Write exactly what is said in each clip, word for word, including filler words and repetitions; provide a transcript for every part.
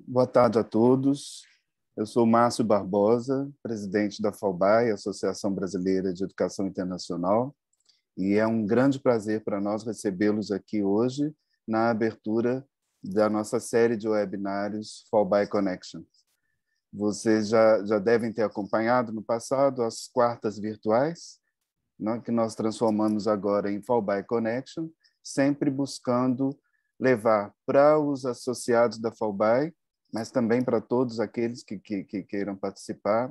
Boa tarde a todos. Eu sou Márcio Barbosa, presidente da FAUBAI, Associação Brasileira de Educação Internacional, e é um grande prazer para nós recebê-los aqui hoje na abertura da nossa série de webinários FAUBAI Connection. Vocês já, já devem ter acompanhado no passado as quartas virtuais, né, que nós transformamos agora em FAUBAI Connection, sempre buscando levar para os associados da FAUBAI, mas também para todos aqueles que, que, que queiram participar,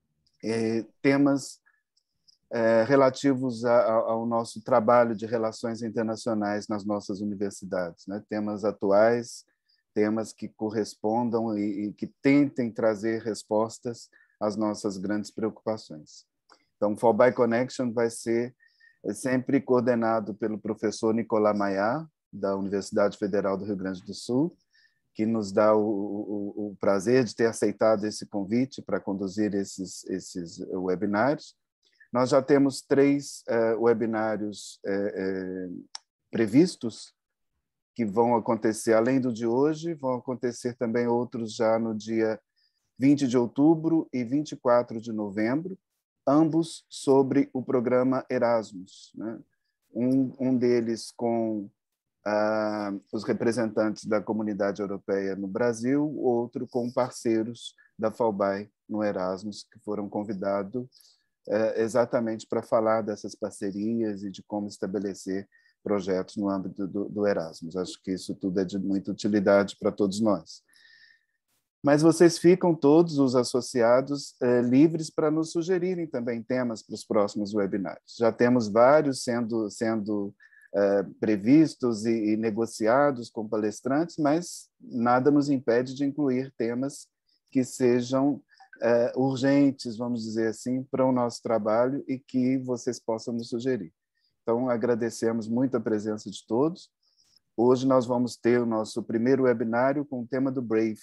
eh, temas eh, relativos a, a, ao nosso trabalho de relações internacionais nas nossas universidades, né? Temas atuais, temas que correspondam e, e que tentem trazer respostas às nossas grandes preocupações. Então, o FAUBAI Connection vai ser sempre coordenado pelo professor Nicolás Maillard, da Universidade Federal do Rio Grande do Sul, que nos dá o, o, o prazer de ter aceitado esse convite para conduzir esses, esses webinários. Nós já temos três uh, webinários uh, uh, previstos, que vão acontecer, além do de hoje, vão acontecer também outros já no dia vinte de outubro e vinte e quatro de novembro, ambos sobre o programa Erasmus, né? Um, um deles com Uh, os representantes da comunidade europeia no Brasil, outro com parceiros da FAUBAI no Erasmus, que foram convidados uh, exatamente para falar dessas parcerias e de como estabelecer projetos no âmbito do, do Erasmus. Acho que isso tudo é de muita utilidade para todos nós. Mas vocês ficam todos, os associados, uh, livres para nos sugerirem também temas para os próximos webinários. Já temos vários sendo... sendo Uh, previstos e, e negociados com palestrantes, mas nada nos impede de incluir temas que sejam uh, urgentes, vamos dizer assim, para o nosso trabalho e que vocês possam nos sugerir. Então, agradecemos muito a presença de todos. Hoje nós vamos ter o nosso primeiro webinário com o tema do Brave,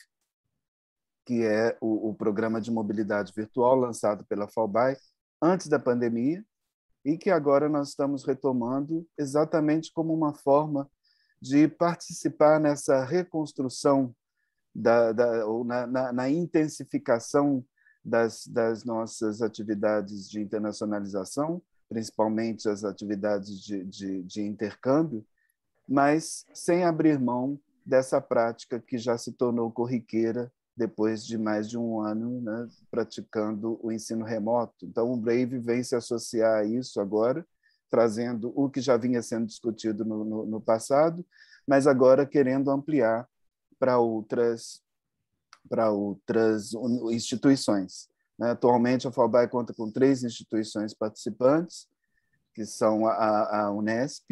que é o, o programa de mobilidade virtual lançado pela FAUBAI antes da pandemia, e que agora nós estamos retomando exatamente como uma forma de participar nessa reconstrução, da, da, ou na, na, na intensificação das, das nossas atividades de internacionalização, principalmente as atividades de, de, de intercâmbio, mas sem abrir mão dessa prática que já se tornou corriqueira depois de mais de um ano, né, praticando o ensino remoto. Então, o Brave vem se associar a isso agora, trazendo o que já vinha sendo discutido no, no, no passado, mas agora querendo ampliar para outras, para outras instituições. Né? Atualmente, a FAUBAI conta com três instituições participantes, que são a, a Unesp,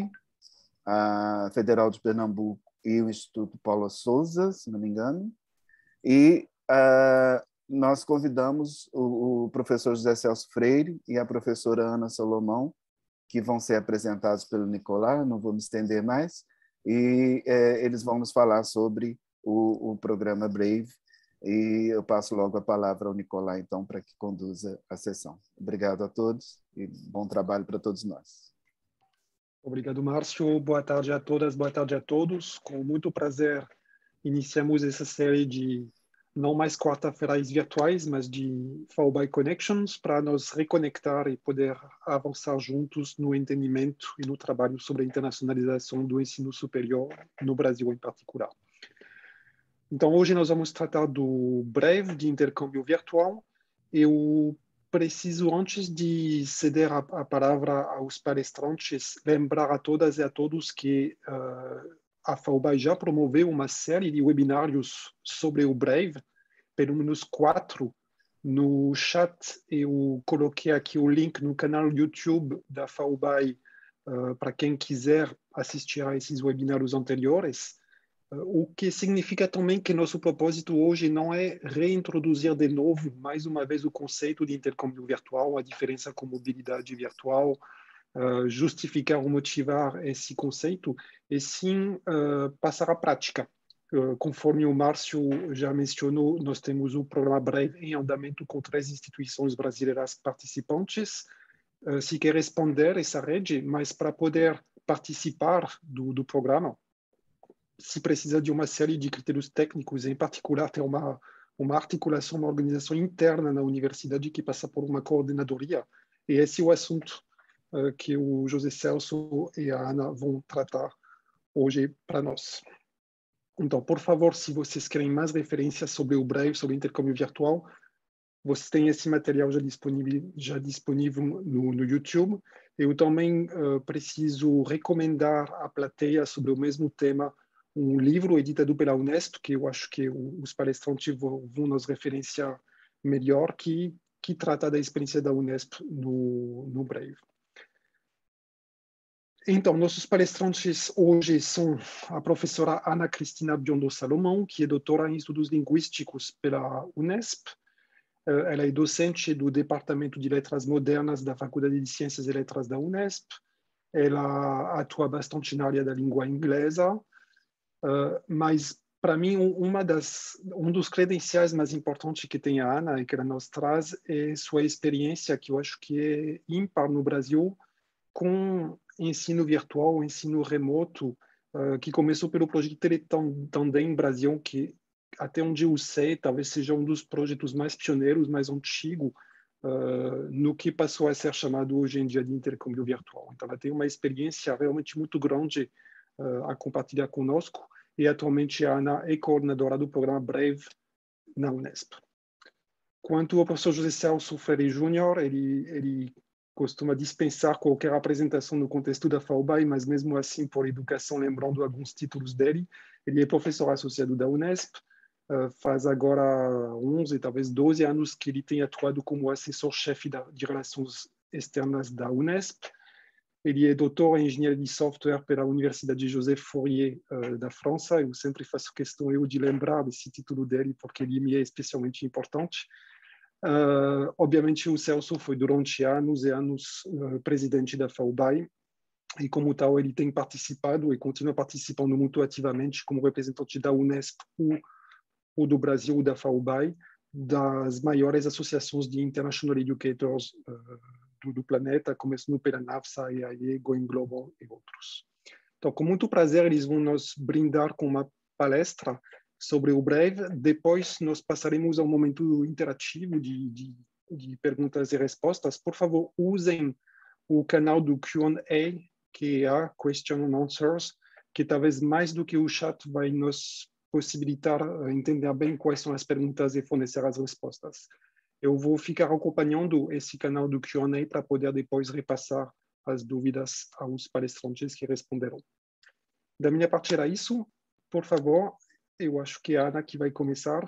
a Federal de Pernambuco e o Instituto Paula Souza, se não me engano, e uh, nós convidamos o, o professor José Celso Freire e a professora Ana Salomão, que vão ser apresentados pelo Nicolás, não vou me estender mais, e eh, eles vão nos falar sobre o, o programa Brave, e eu passo logo a palavra ao Nicolás, então, para que conduza a sessão. Obrigado a todos e bom trabalho para todos nós. Obrigado, Márcio. Boa tarde a todas, boa tarde a todos. Com muito prazer, iniciamos essa série de, não mais quarta-feiras virtuais, mas de FAUBAI Connections, para nos reconectar e poder avançar juntos no entendimento e no trabalho sobre a internacionalização do ensino superior no Brasil em particular. Então, hoje nós vamos tratar do Breve, de intercâmbio virtual. Eu preciso, antes de ceder a, a palavra aos palestrantes, lembrar a todas e a todos que uh, a FAUBAI já promoveu uma série de webinários sobre o Brave, pelo menos quatro. No chat, eu coloquei aqui o link no canal YouTube da FAUBAI uh, para quem quiser assistir a esses webinários anteriores, uh, o que significa também que nosso propósito hoje não é reintroduzir de novo, mais uma vez, o conceito de intercâmbio virtual, a diferença com mobilidade virtual, Uh, justificar ou motivar esse conceito, e sim uh, passar à prática. Uh, conforme o Márcio já mencionou, nós temos o programa Breve em andamento com três instituições brasileiras participantes. Uh, se quer responder essa rede, mas para poder participar do, do programa, se precisa de uma série de critérios técnicos, em particular tem uma, uma articulação, uma organização interna na universidade que passa por uma coordenadoria, e esse é o assunto uh, que o José Celso e a Ana vão tratar hoje para nós. Então, por favor, se vocês querem mais referências sobre o Brave, sobre o intercâmbio virtual, vocês têm esse material já disponível, já disponível no, no YouTube. Eu também uh, preciso recomendar à plateia sobre o mesmo tema um livro editado pela Unesp, que eu acho que os palestrantes vão, vão nos referenciar melhor, que, que trata da experiência da Unesp no, no Brave. Então, nossos palestrantes hoje são a professora Ana Cristina Biondo Salomão, que é doutora em estudos linguísticos pela Unesp. Ela é docente do Departamento de Letras Modernas da Faculdade de Ciências e Letras da Unesp. Ela atua bastante na área da língua inglesa, mas, para mim, uma das, um dos credenciais mais importantes que tem a Ana e que ela nos traz é sua experiência, que eu acho que é ímpar no Brasil, com ensino virtual, ensino remoto, uh, que começou pelo projeto Teletandem Brasil, que, até onde eu sei, talvez seja um dos projetos mais pioneiros, mais antigos, uh, no que passou a ser chamado hoje em dia de intercâmbio virtual. Então, ela tem uma experiência realmente muito grande uh, a compartilhar conosco, e atualmente a Ana é coordenadora do programa Brave na Unesp. Quanto ao professor José Celso Freire Júnior, ele, ele costuma dispensar qualquer apresentação no contexto da F A U B A I, mas mesmo assim, por educação, lembrando alguns títulos dele, ele é professor associado da Unesp, uh, faz agora onze, talvez doze anos que ele tem atuado como assessor-chefe de relações externas da Unesp. Ele é doutor em engenharia de software pela Universidade Joseph Fourier uh, da França. Eu sempre faço questão eu de lembrar desse título dele, porque ele me é especialmente importante. Uh, obviamente, o Celso foi durante anos e anos uh, presidente da F A U B A I, e como tal ele tem participado e continua participando muito ativamente como representante da Unesp ou, ou do Brasil, da F A U B A I, das maiores associações de International Educators uh, do, do planeta, começando pela NAFSA, E A E, Going Global e outros. Então, com muito prazer, eles vão nos brindar com uma palestra sobre o Brave. Depois nós passaremos a um momento interativo de, de, de perguntas e respostas. Por favor, usem o canal do Q and A, que é a Question and Answers, que talvez mais do que o chat vai nos possibilitar entender bem quais são as perguntas e fornecer as respostas. Eu vou ficar acompanhando esse canal do Q and A para poder depois repassar as dúvidas aos palestrantes que responderão. Da minha parte era isso. Por favor, eu acho que é a Ana que vai começar.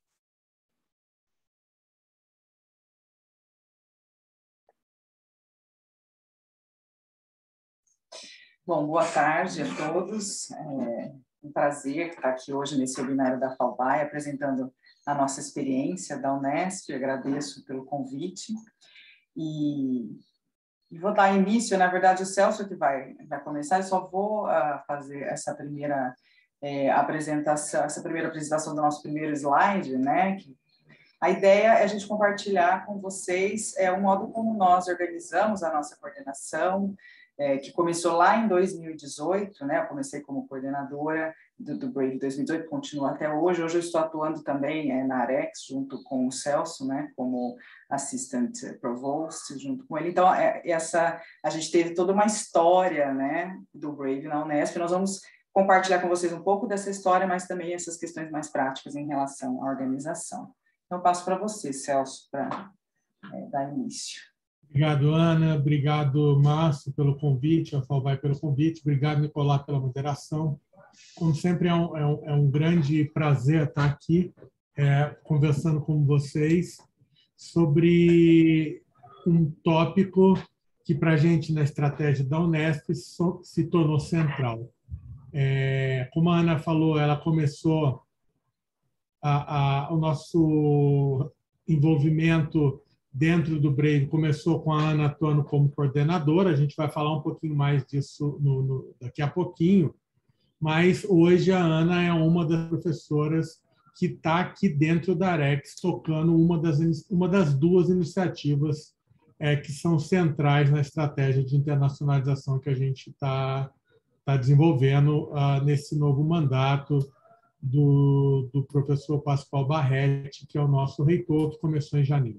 Bom, boa tarde a todos. É um prazer estar aqui hoje nesse webinário da F A U B A I, apresentando a nossa experiência da Unesp. Agradeço pelo convite. E, e vou dar início, na verdade, o Celso que vai, vai começar, eu só vou uh, fazer essa primeira é, apresentação, essa primeira apresentação do nosso primeiro slide, né? Que a ideia é a gente compartilhar com vocês é, o modo como nós organizamos a nossa coordenação, é, que começou lá em dois mil e dezoito, né? Eu comecei como coordenadora do, do Brave dois mil e dezoito, continuo até hoje. Hoje eu estou atuando também é, na Arex, junto com o Celso, né? Como Assistant Provost, junto com ele. Então, é, essa, a gente teve toda uma história, né? Do Brave na Unesp. Nós vamos compartilhar com vocês um pouco dessa história, mas também essas questões mais práticas em relação à organização. Então, eu passo para você, Celso, para é, dar início. Obrigado, Ana. Obrigado, Márcio, pelo convite, a F A U B A I pelo convite. Obrigado, Nicolás, pela moderação. Como sempre, é um, é um, é um grande prazer estar aqui é, conversando com vocês sobre um tópico que, para a gente, na estratégia da Unesp, se tornou central. É, como a Ana falou, ela começou a, a, o nosso envolvimento dentro do Brave começou com a Ana atuando como coordenadora. A gente vai falar um pouquinho mais disso no, no, daqui a pouquinho, mas hoje a Ana é uma das professoras que está aqui dentro da Arex tocando uma das, uma das duas iniciativas é, que são centrais na estratégia de internacionalização que a gente está tá desenvolvendo uh, nesse novo mandato do, do professor Pascoal Barretti, que é o nosso reitor, que começou em janeiro.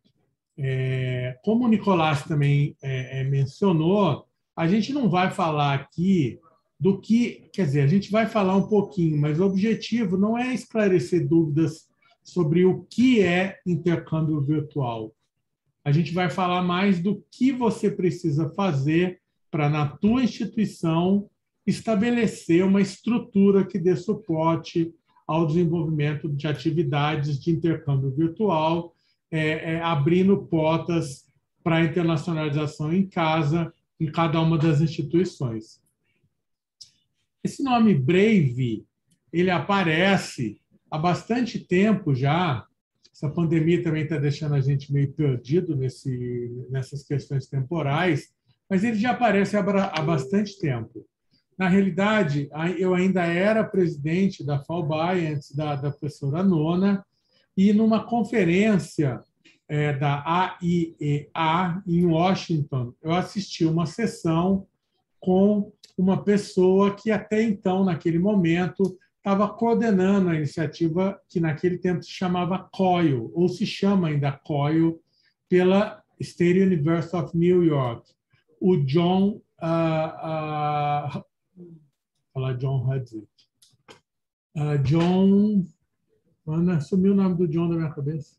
É, como o Nicolás também é, é, mencionou, a gente não vai falar aqui do que, quer dizer, a gente vai falar um pouquinho, mas o objetivo não é esclarecer dúvidas sobre o que é intercâmbio virtual. A gente vai falar mais do que você precisa fazer para, na tua instituição, estabelecer uma estrutura que dê suporte ao desenvolvimento de atividades de intercâmbio virtual, é, é, abrindo portas para a internacionalização em casa, em cada uma das instituições. Esse nome Brave, ele aparece há bastante tempo já. Essa pandemia também está deixando a gente meio perdido nesse, nessas questões temporais, mas ele já aparece há, há bastante tempo. Na realidade, eu ainda era presidente da FAUBAI, antes da, da professora Nona, e numa conferência é, da A I E A, em Washington, eu assisti uma sessão com uma pessoa que até então, naquele momento, estava coordenando a iniciativa que naquele tempo se chamava C O I L, ou se chama ainda C O I L, pela State University of New York. O John... Uh, uh, falar John Hudson. Uh, John... Ana, sumiu o nome do John da minha cabeça.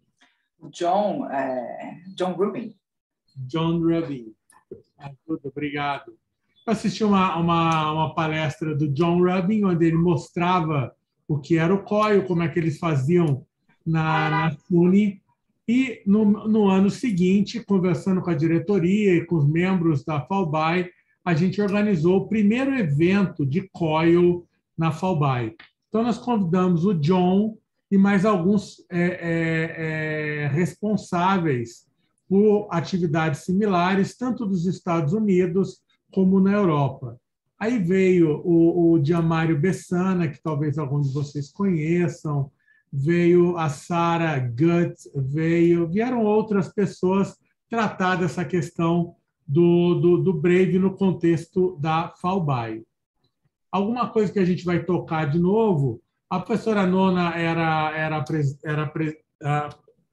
John, uh, John Rubin. John Rubin. Muito obrigado. Eu assisti uma, uma, uma palestra do John Rubin, onde ele mostrava o que era o C O I L, como é que eles faziam na, na FUNE, e no, no ano seguinte, conversando com a diretoria e com os membros da FAUBAI, a gente organizou o primeiro evento de C O I L na FAUBAI. Então, nós convidamos o John e mais alguns é, é, é, responsáveis por atividades similares, tanto dos Estados Unidos como na Europa. Aí veio o, o Gianmario Bessana, que talvez alguns de vocês conheçam, veio a Sarah Gutt, veio, vieram outras pessoas tratar dessa questão do, do, do Brave no contexto da FAUBAI. Alguma coisa que a gente vai tocar de novo, a professora Nona era, era, era, era,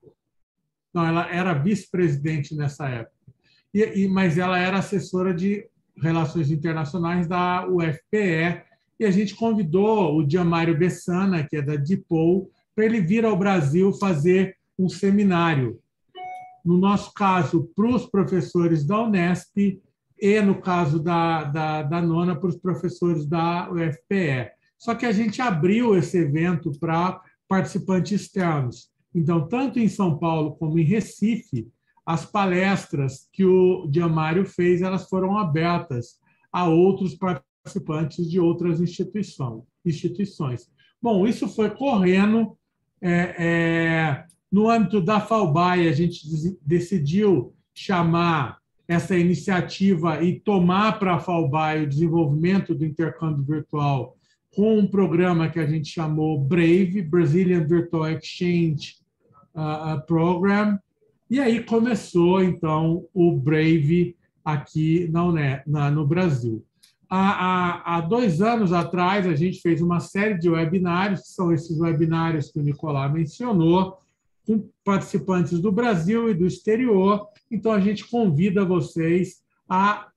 não, ela era vice-presidente nessa época, e, e, mas ela era assessora de Relações Internacionais da U F P E, e a gente convidou o Gianmario Bessana, que é da DePaul, para ele vir ao Brasil fazer um seminário. No nosso caso, para os professores da Unesp e, no caso da, da, da Nona, para os professores da U F P E. Só que a gente abriu esse evento para participantes externos. Então, tanto em São Paulo como em Recife, as palestras que o Gianmario fez, elas foram abertas a outros participantes de outras instituições. instituições. Bom, isso foi correndo. É, é, no âmbito da FAUBAI, a gente decidiu chamar essa iniciativa e tomar para a FAUBAI o desenvolvimento do intercâmbio virtual com um programa que a gente chamou BRAVE, Brazilian Virtual Exchange uh, Program, e aí começou, então, o BRAVE aqui na UNE, na, no Brasil. Há, há, há dois anos atrás, a gente fez uma série de webinários, que são esses webinários que o Nicolás mencionou, com participantes do Brasil e do exterior. Então, a gente convida vocês a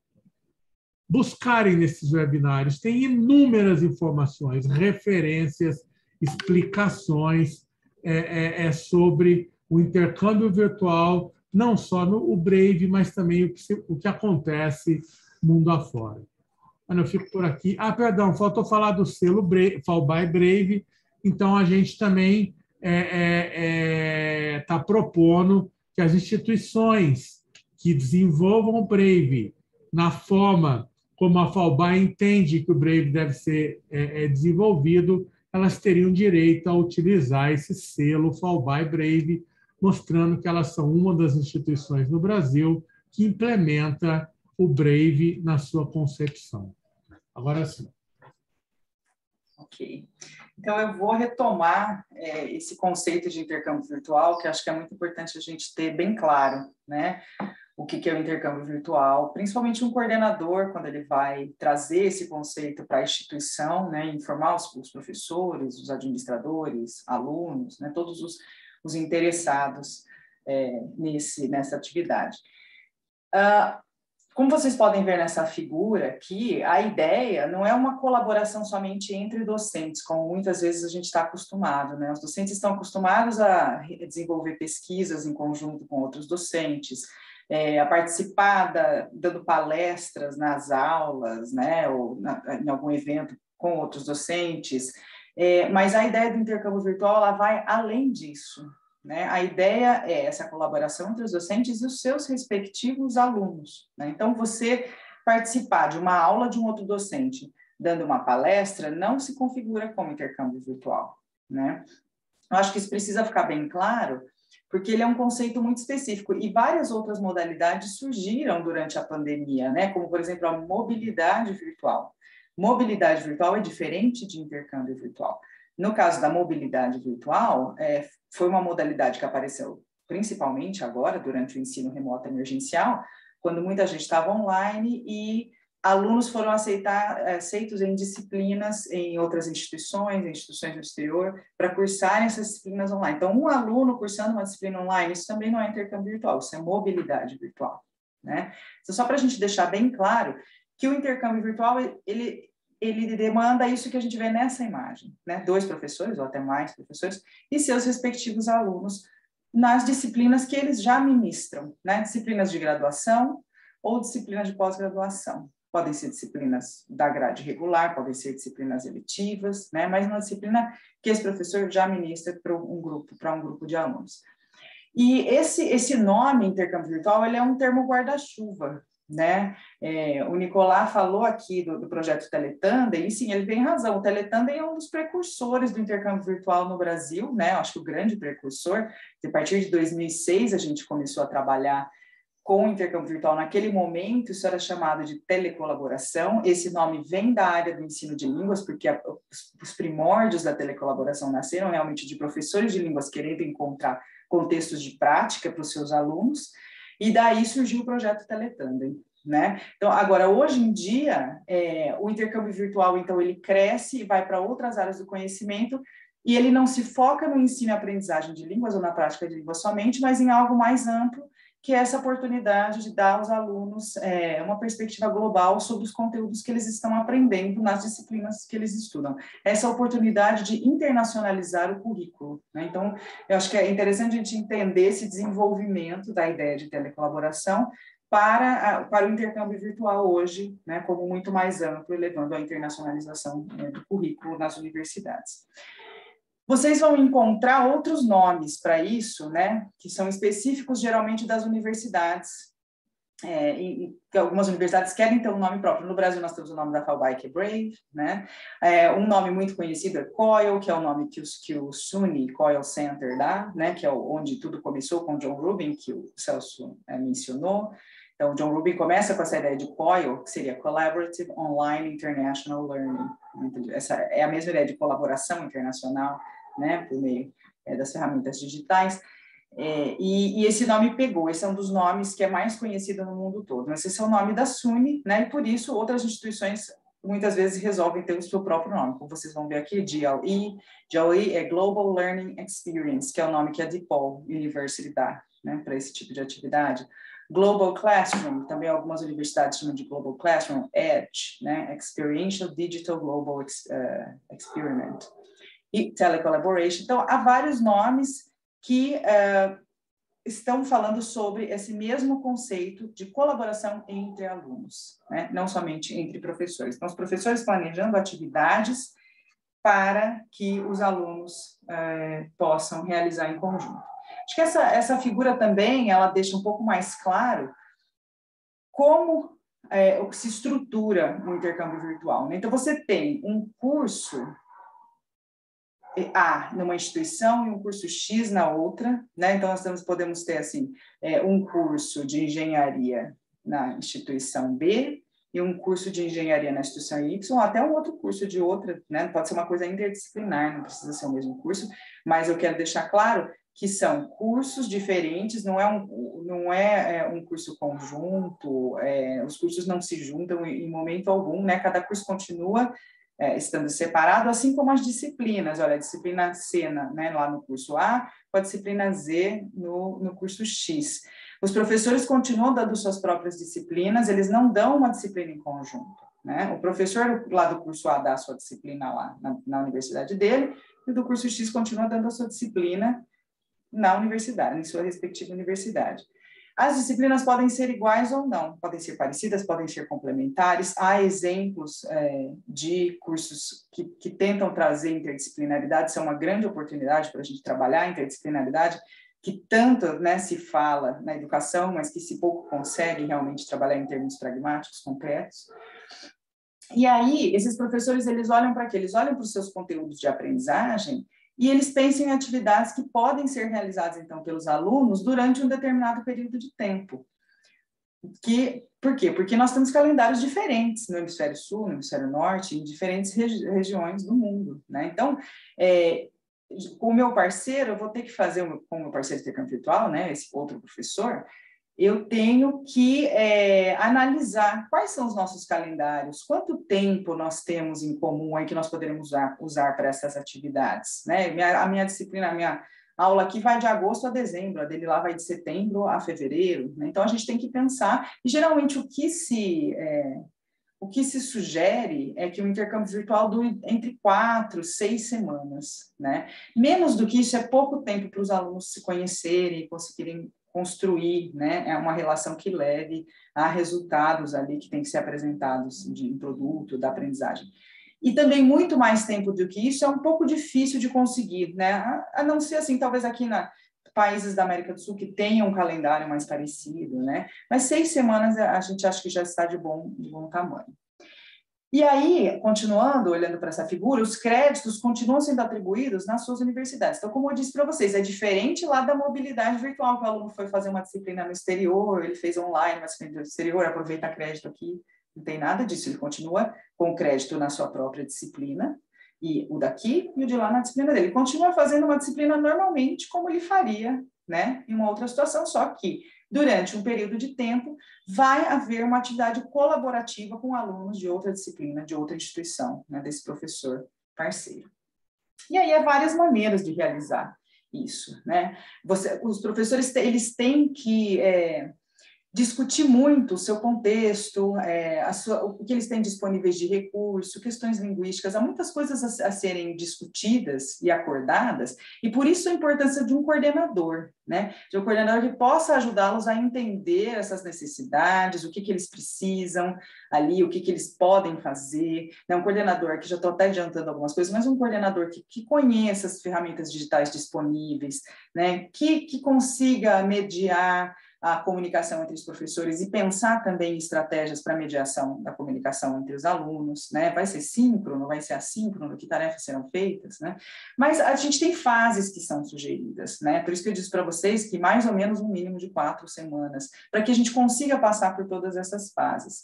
buscarem nesses webinários. Tem inúmeras informações, referências, explicações é, é, é sobre o intercâmbio virtual, não só no Brave, mas também o que, se, o que acontece mundo afora. Eu fico por aqui. Ah, perdão, faltou falar do selo FAUBAI Brave. Então, a gente também está é, é, é, propondo que as instituições que desenvolvam o Brave na forma como a FAUBAI entende que o Brave deve ser é, é, desenvolvido, elas teriam direito a utilizar esse selo FAUBAI Brave, mostrando que elas são uma das instituições no Brasil que implementa o Brave na sua concepção. Agora sim. Ok. Então, eu vou retomar é, esse conceito de intercâmbio virtual, que acho que é muito importante a gente ter bem claro, né? o que, que é o intercâmbio virtual, principalmente um coordenador, quando ele vai trazer esse conceito para a instituição, né, informar os, os professores, os administradores, alunos, né, todos os, os interessados é, nesse, nessa atividade. Uh, Como vocês podem ver nessa figura aqui, a ideia não é uma colaboração somente entre docentes, como muitas vezes a gente está acostumado, né? Os docentes estão acostumados a desenvolver pesquisas em conjunto com outros docentes, é, a participar da, dando palestras nas aulas, né? Ou na, em algum evento com outros docentes, é, mas a ideia do intercâmbio virtual ela vai além disso, né? A ideia é essa colaboração entre os docentes e os seus respectivos alunos, né? Então, você participar de uma aula de um outro docente dando uma palestra não se configura como intercâmbio virtual, né? Eu acho que isso precisa ficar bem claro, porque ele é um conceito muito específico e várias outras modalidades surgiram durante a pandemia, né? Como, por exemplo, a mobilidade virtual. Mobilidade virtual é diferente de intercâmbio virtual. No caso da mobilidade virtual, é, foi uma modalidade que apareceu principalmente agora, durante o ensino remoto emergencial, quando muita gente estava online e alunos foram aceitar, aceitos em disciplinas em outras instituições, em instituições do exterior, para cursarem essas disciplinas online. Então, um aluno cursando uma disciplina online, isso também não é intercâmbio virtual, isso é mobilidade virtual, né? Então, só para a gente deixar bem claro que o intercâmbio virtual, ele... ele demanda isso que a gente vê nessa imagem, né? Dois professores, ou até mais professores, e seus respectivos alunos nas disciplinas que eles já ministram, né? Disciplinas de graduação ou disciplinas de pós-graduação. Podem ser disciplinas da grade regular, podem ser disciplinas eletivas, né? Mas uma disciplina que esse professor já ministra para um grupo, para um grupo de alunos. E esse, esse nome, intercâmbio virtual, ele é um termo guarda-chuva, né? É, o Nicolás falou aqui do, do projeto Teletandem, e sim, ele tem razão, o Teletandem é um dos precursores do intercâmbio virtual no Brasil, né? Acho que o grande precursor. A partir de dois mil e seis a gente começou a trabalhar com o intercâmbio virtual. Naquele momento isso era chamado de telecolaboração. Esse nome vem da área do ensino de línguas, porque a, os, os primórdios da telecolaboração nasceram realmente de professores de línguas querendo encontrar contextos de prática para os seus alunos. E daí surgiu o projeto Teletandem, né? Então, agora, hoje em dia, é, o intercâmbio virtual, então, ele cresce e vai para outras áreas do conhecimento e ele não se foca no ensino e aprendizagem de línguas ou na prática de línguas somente, mas em algo mais amplo, que é essa oportunidade de dar aos alunos é, uma perspectiva global sobre os conteúdos que eles estão aprendendo nas disciplinas que eles estudam. Essa oportunidade de internacionalizar o currículo, né? Então, eu acho que é interessante a gente entender esse desenvolvimento da ideia de telecolaboração para, para o intercâmbio virtual hoje, né, como muito mais amplo, levando à internacionalização, né, do currículo nas universidades. Vocês vão encontrar outros nomes para isso, né, que são específicos geralmente das universidades. É, e, e algumas universidades querem ter um nome próprio. No Brasil nós temos o nome da Falbai, que é Brave, né? É, um nome muito conhecido é COIL, que é o nome que, os, que o SUNY COIL Center dá, né, que é onde tudo começou com John Rubin, que o Celso é, mencionou. Então, John Rubin começa com essa ideia de COIL, que seria Collaborative Online International Learning. Essa é a mesma ideia de colaboração internacional, né, por meio é, das ferramentas digitais, é, e, e esse nome pegou, esse é um dos nomes que é mais conhecido no mundo todo, mas esse é o nome da SUNY, né, e por isso outras instituições muitas vezes resolvem ter o seu próprio nome, como vocês vão ver aqui, G L E, G L E é Global Learning Experience, que é o nome que a DePaul University dá, né, para esse tipo de atividade. Global Classroom, também algumas universidades chamam de Global Classroom, EDGE, né, Experiential Digital Global uh, Experiment. E telecollaboration. Então, há vários nomes que uh, estão falando sobre esse mesmo conceito de colaboração entre alunos, né? Não somente entre professores. Então, os professores planejando atividades para que os alunos uh, possam realizar em conjunto. Acho que essa, essa figura também, ela deixa um pouco mais claro como uh, se estrutura o intercâmbio virtual, né? Então, você tem um curso A numa instituição e um curso X na outra, né? Então, nós temos, podemos ter, assim, é, um curso de engenharia na instituição B e um curso de engenharia na instituição Y, ou até um outro curso de outra, né? Pode ser uma coisa interdisciplinar, não precisa ser o mesmo curso, mas eu quero deixar claro que são cursos diferentes, não é um, não é, é um curso conjunto, é, os cursos não se juntam em, em momento algum, né? Cada curso continua é, estando separado, assim como as disciplinas. Olha, a disciplina C na, né, lá no curso A, com a disciplina Z no, no curso X. Os professores continuam dando suas próprias disciplinas, eles não dão uma disciplina em conjunto, né? O professor lá do curso A dá a sua disciplina lá na, na universidade dele, e do curso X continua dando a sua disciplina na universidade, em sua respectiva universidade. As disciplinas podem ser iguais ou não, podem ser parecidas, podem ser complementares. Há exemplos é, de cursos que, que tentam trazer interdisciplinaridade, isso é uma grande oportunidade para a gente trabalhar a interdisciplinaridade, que tanto, né, se fala na educação, mas que se pouco consegue realmente trabalhar em termos pragmáticos, concretos. E aí, esses professores, eles olham para quê? Eles olham para os seus conteúdos de aprendizagem e eles pensam em atividades que podem ser realizadas, então, pelos alunos durante um determinado período de tempo. Que, por quê? Porque nós temos calendários diferentes no hemisfério sul, no hemisfério norte, em diferentes regi regiões do mundo, né? Então, é, com o meu parceiro, eu vou ter que fazer, com o meu parceiro de intercâmbio virtual, né, esse outro professor, eu tenho que é, analisar quais são os nossos calendários, quanto tempo nós temos em comum aí que nós poderemos usar, usar para essas atividades, né? Minha, a minha disciplina, a minha aula aqui vai de agosto a dezembro, a dele lá vai de setembro a fevereiro, né? Então a gente tem que pensar, e geralmente o que se, é, o que se sugere é que o intercâmbio virtual dure entre quatro, seis semanas, né? Menos do que isso é pouco tempo para os alunos se conhecerem e conseguirem construir, né, é uma relação que leve a resultados ali que tem que ser apresentados de um produto, da aprendizagem. E também muito mais tempo do que isso é um pouco difícil de conseguir, né, a, a não ser assim, talvez aqui na países da América do Sul que tenham um calendário mais parecido, né, mas seis semanas a gente acha que já está de bom, de bom tamanho. E aí, continuando, olhando para essa figura, os créditos continuam sendo atribuídos nas suas universidades. Então, como eu disse para vocês, é diferente lá da mobilidade virtual, que o aluno foi fazer uma disciplina no exterior, ele fez online uma disciplina no exterior, aproveita crédito aqui, não tem nada disso, ele continua com crédito na sua própria disciplina, e o daqui e o de lá na disciplina dele. Ele continua fazendo uma disciplina normalmente, como ele faria, né, em uma outra situação, só que durante um período de tempo, vai haver uma atividade colaborativa com alunos de outra disciplina, de outra instituição, né, desse professor parceiro. E aí há várias maneiras de realizar isso, né? Você, os professores, eles têm que é, discutir muito o seu contexto, é, a sua, o que eles têm disponíveis de recurso, questões linguísticas, há muitas coisas a, a serem discutidas e acordadas, e por isso a importância de um coordenador, né? De um coordenador que possa ajudá-los a entender essas necessidades, o que, que eles precisam ali, o que, que eles podem fazer, né? Um coordenador que já estou até adiantando algumas coisas, mas um coordenador que, que conheça as ferramentas digitais disponíveis, né? Que, que consiga mediar a comunicação entre os professores e pensar também em estratégias para mediação da comunicação entre os alunos, né? Vai ser síncrono, vai ser assíncrono, que tarefas serão feitas, né? Mas a gente tem fases que são sugeridas, né? Por isso que eu disse para vocês que mais ou menos um mínimo de quatro semanas, para que a gente consiga passar por todas essas fases.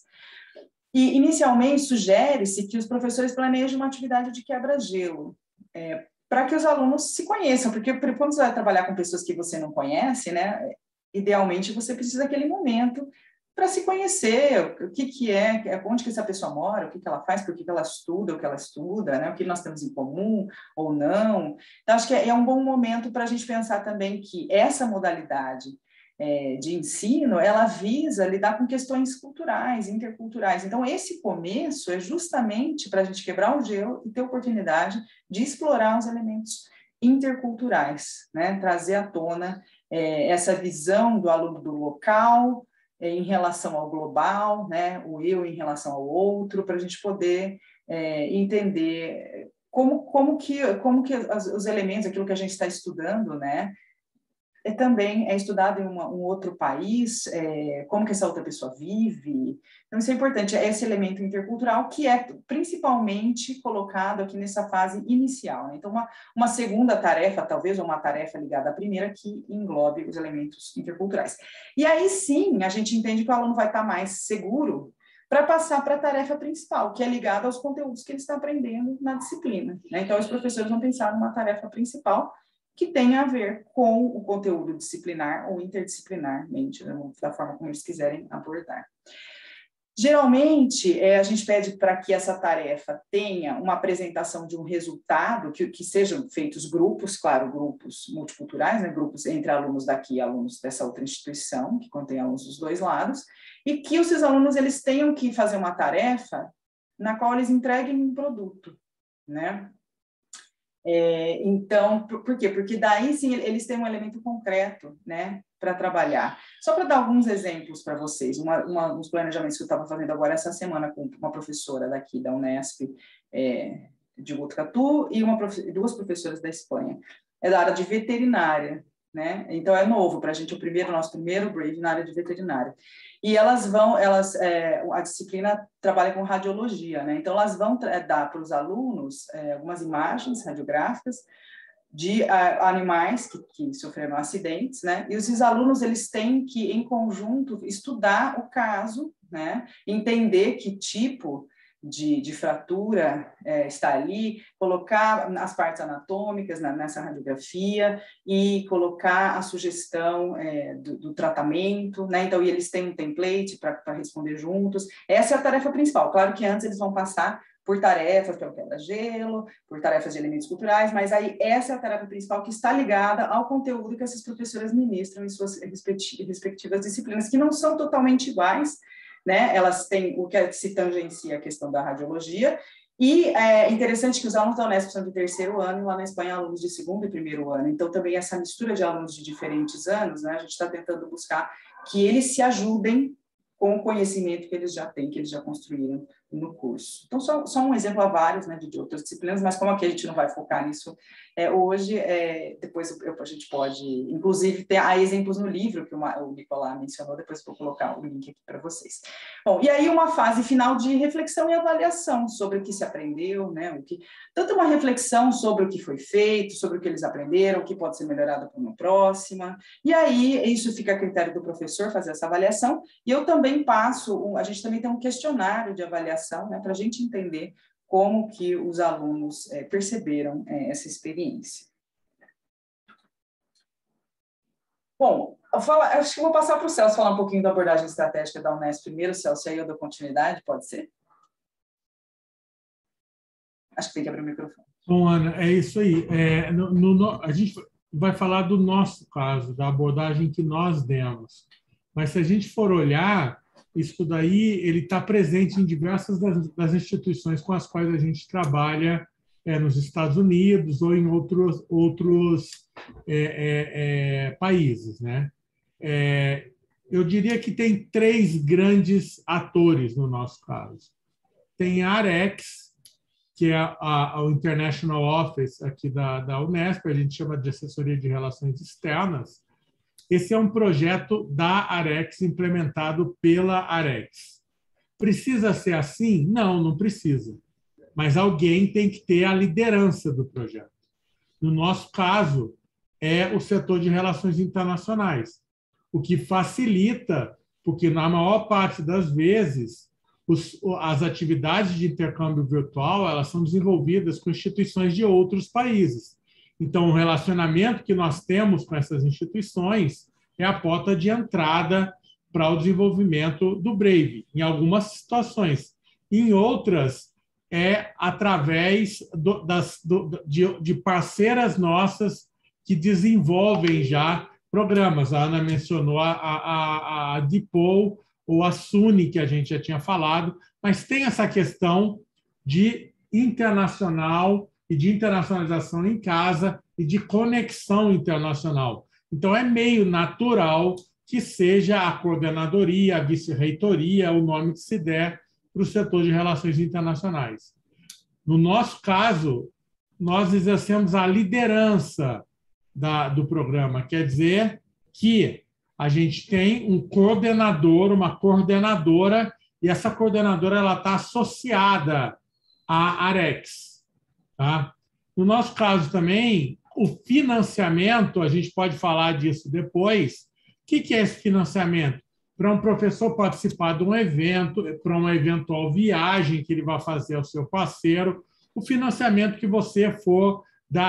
E, inicialmente, sugere-se que os professores planejem uma atividade de quebra-gelo, é, para que os alunos se conheçam, porque quando você vai trabalhar com pessoas que você não conhece, né? Idealmente, você precisa daquele momento para se conhecer, o que, que é, onde que essa pessoa mora, o que, que ela faz, por que, que ela estuda, o que ela estuda, né? O que nós temos em comum ou não. Então, acho que é, é um bom momento para a gente pensar também que essa modalidade é, de ensino, ela visa lidar com questões culturais, interculturais. Então, esse começo é justamente para a gente quebrar o gelo e ter oportunidade de explorar os elementos interculturais, né? Trazer à tona é, essa visão do aluno do local é, em relação ao global, né? O eu em relação ao outro, para a gente poder é, entender como, como que, como que as, os elementos, aquilo que a gente está estudando, né? É, também é estudado em uma, um outro país, é, como que essa outra pessoa vive. Então, isso é importante, é esse elemento intercultural que é principalmente colocado aqui nessa fase inicial, né? Então, uma, uma segunda tarefa, talvez, ou uma tarefa ligada à primeira, que englobe os elementos interculturais. E aí, sim, a gente entende que o aluno vai estar mais seguro para passar para a tarefa principal, que é ligada aos conteúdos que ele está aprendendo na disciplina, né? Então, os professores vão pensar numa tarefa principal, que tenha a ver com o conteúdo disciplinar ou interdisciplinarmente, né, da forma como eles quiserem abordar. Geralmente, é, a gente pede para que essa tarefa tenha uma apresentação de um resultado, que, que sejam feitos grupos, claro, grupos multiculturais, né, grupos entre alunos daqui e alunos dessa outra instituição, que contém alunos dos dois lados, e que esses alunos eles tenham que fazer uma tarefa na qual eles entreguem um produto, né? É, então, por, por quê? Porque daí, sim, eles têm um elemento concreto, né, para trabalhar. Só para dar alguns exemplos para vocês, uma, uma, uns planejamentos que eu estava fazendo agora essa semana com uma professora daqui da Unesp, é, de Botucatu, e uma, duas professoras da Espanha, é da área de veterinária, né? Então, é novo para a gente, o primeiro, nosso primeiro Brave na área de veterinária. E elas vão, elas, é, a disciplina trabalha com radiologia, né? Então, elas vão dar para os alunos é, algumas imagens radiográficas de a, animais que, que sofreram acidentes, né? E esses alunos, eles têm que, em conjunto, estudar o caso, né? Entender que tipo de, de fratura é, está ali, colocar as partes anatômicas na, nessa radiografia e colocar a sugestão é, do, do tratamento, né? Então, e eles têm um template para responder juntos. Essa é a tarefa principal. Claro que antes eles vão passar por tarefas pelo quebra-gelo, por tarefas de elementos culturais, mas aí essa é a tarefa principal que está ligada ao conteúdo que essas professoras ministram em suas respectivas disciplinas, que não são totalmente iguais, né? Elas têm o que se tangencia a questão da radiologia, e é interessante que os alunos da Unesp são de terceiro ano, e lá na Espanha alunos de segundo e primeiro ano, então também essa mistura de alunos de diferentes anos, né? A gente está tentando buscar que eles se ajudem com o conhecimento que eles já têm, que eles já construíram no curso. Então, só, só um exemplo a vários, né, de, de outras disciplinas, mas como aqui a gente não vai focar nisso é, hoje, é, depois eu, a gente pode, inclusive, ter há exemplos no livro que uma, o Nicolás mencionou, depois eu vou colocar o link aqui para vocês. Bom, e aí uma fase final de reflexão e avaliação sobre o que se aprendeu, né, o que, tanto uma reflexão sobre o que foi feito, sobre o que eles aprenderam, o que pode ser melhorado para uma próxima, e aí isso fica a critério do professor fazer essa avaliação, e eu também passo, a gente também tem um questionário de avaliação, né, para a gente entender como que os alunos é, perceberam é, essa experiência. Bom, eu falo, acho que vou passar para o Celso falar um pouquinho da abordagem estratégica da Unesp primeiro, Celso, aí eu dou continuidade, pode ser? Acho que tem que abrir o microfone. Bom, Ana, é isso aí. É, no, no, a gente vai falar do nosso caso, da abordagem que nós demos. Mas se a gente for olhar, isso daí ele está presente em diversas das, das instituições com as quais a gente trabalha é, nos Estados Unidos ou em outros, outros é, é, é, países, né? É, eu diria que tem três grandes atores no nosso caso. Tem a AREX, que é a, a, o International Office aqui da, da Unesp, a gente chama de Assessoria de Relações Externas. Esse é um projeto da AREX, implementado pela AREX. Precisa ser assim? Não, não precisa. Mas alguém tem que ter a liderança do projeto. No nosso caso, é o setor de relações internacionais, o que facilita, porque na maior parte das vezes, os, as atividades de intercâmbio virtual elas são desenvolvidas com instituições de outros países. Então, o relacionamento que nós temos com essas instituições é a porta de entrada para o desenvolvimento do Brave, em algumas situações. Em outras, é através do, das, do, de, de parceiras nossas que desenvolvem já programas. A Ana mencionou a, a, a DePaul ou a SUNY, que a gente já tinha falado, mas tem essa questão de internacional e de internacionalização em casa e de conexão internacional. Então, é meio natural que seja a coordenadoria, a vice-reitoria, o nome que se der para o setor de relações internacionais. No nosso caso, nós exercemos a liderança da, do programa, quer dizer que a gente tem um coordenador, uma coordenadora, e essa coordenadora ela está associada à AREX. Tá? No nosso caso também, o financiamento, a gente pode falar disso depois. O que é esse financiamento? Para um professor participar de um evento, para uma eventual viagem que ele vai fazer ao seu parceiro, o financiamento que você for dar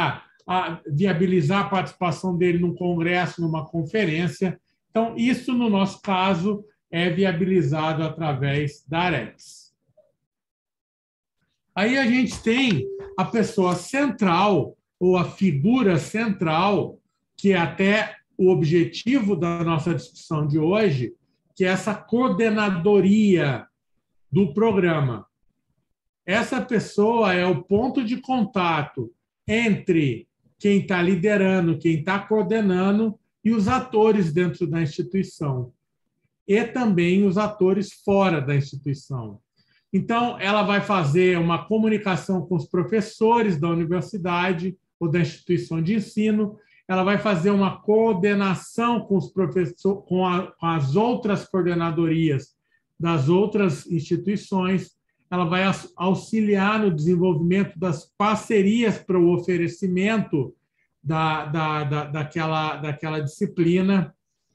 a viabilizar a participação dele num congresso, numa conferência. Então, isso, no nosso caso, é viabilizado através da Arex. Aí a gente tem a pessoa central, ou a figura central, que é até o objetivo da nossa discussão de hoje, que é essa coordenadoria do programa. Essa pessoa é o ponto de contato entre quem está liderando, quem está coordenando e os atores dentro da instituição. E também os atores fora da instituição. Então, ela vai fazer uma comunicação com os professores da universidade ou da instituição de ensino, ela vai fazer uma coordenação com, os professores, com, a, com as outras coordenadorias das outras instituições, ela vai auxiliar no desenvolvimento das parcerias para o oferecimento da, da, da, daquela, daquela disciplina,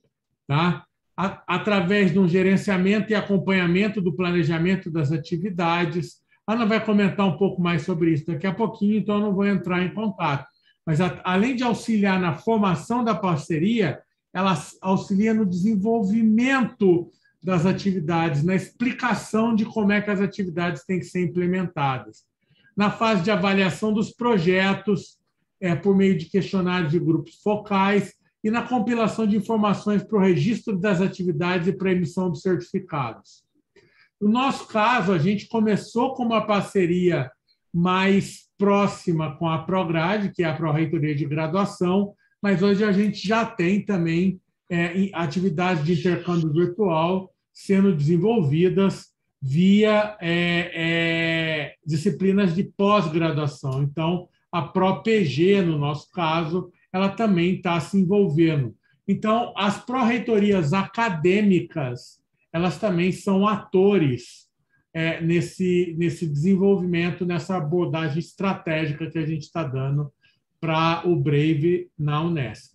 tá? Através de um gerenciamento e acompanhamento do planejamento das atividades. A Ana vai comentar um pouco mais sobre isso daqui a pouquinho, então eu não vou entrar em contato. Mas, além de auxiliar na formação da parceria, ela auxilia no desenvolvimento das atividades, na explicação de como é que as atividades têm que ser implementadas. Na fase de avaliação dos projetos, é, por meio de questionários de grupos focais, e na compilação de informações para o registro das atividades e para a emissão dos certificados. No nosso caso, a gente começou com uma parceria mais próxima com a Prograde, que é a Pró-Reitoria de Graduação, mas hoje a gente já tem também é, atividades de intercâmbio virtual sendo desenvolvidas via é, é, disciplinas de pós-graduação. Então, a Pró-P G, no nosso caso, ela também está se envolvendo. Então, as pró-reitorias acadêmicas, elas também são atores é, nesse, nesse desenvolvimento, nessa abordagem estratégica que a gente está dando para o Brave na Unesp.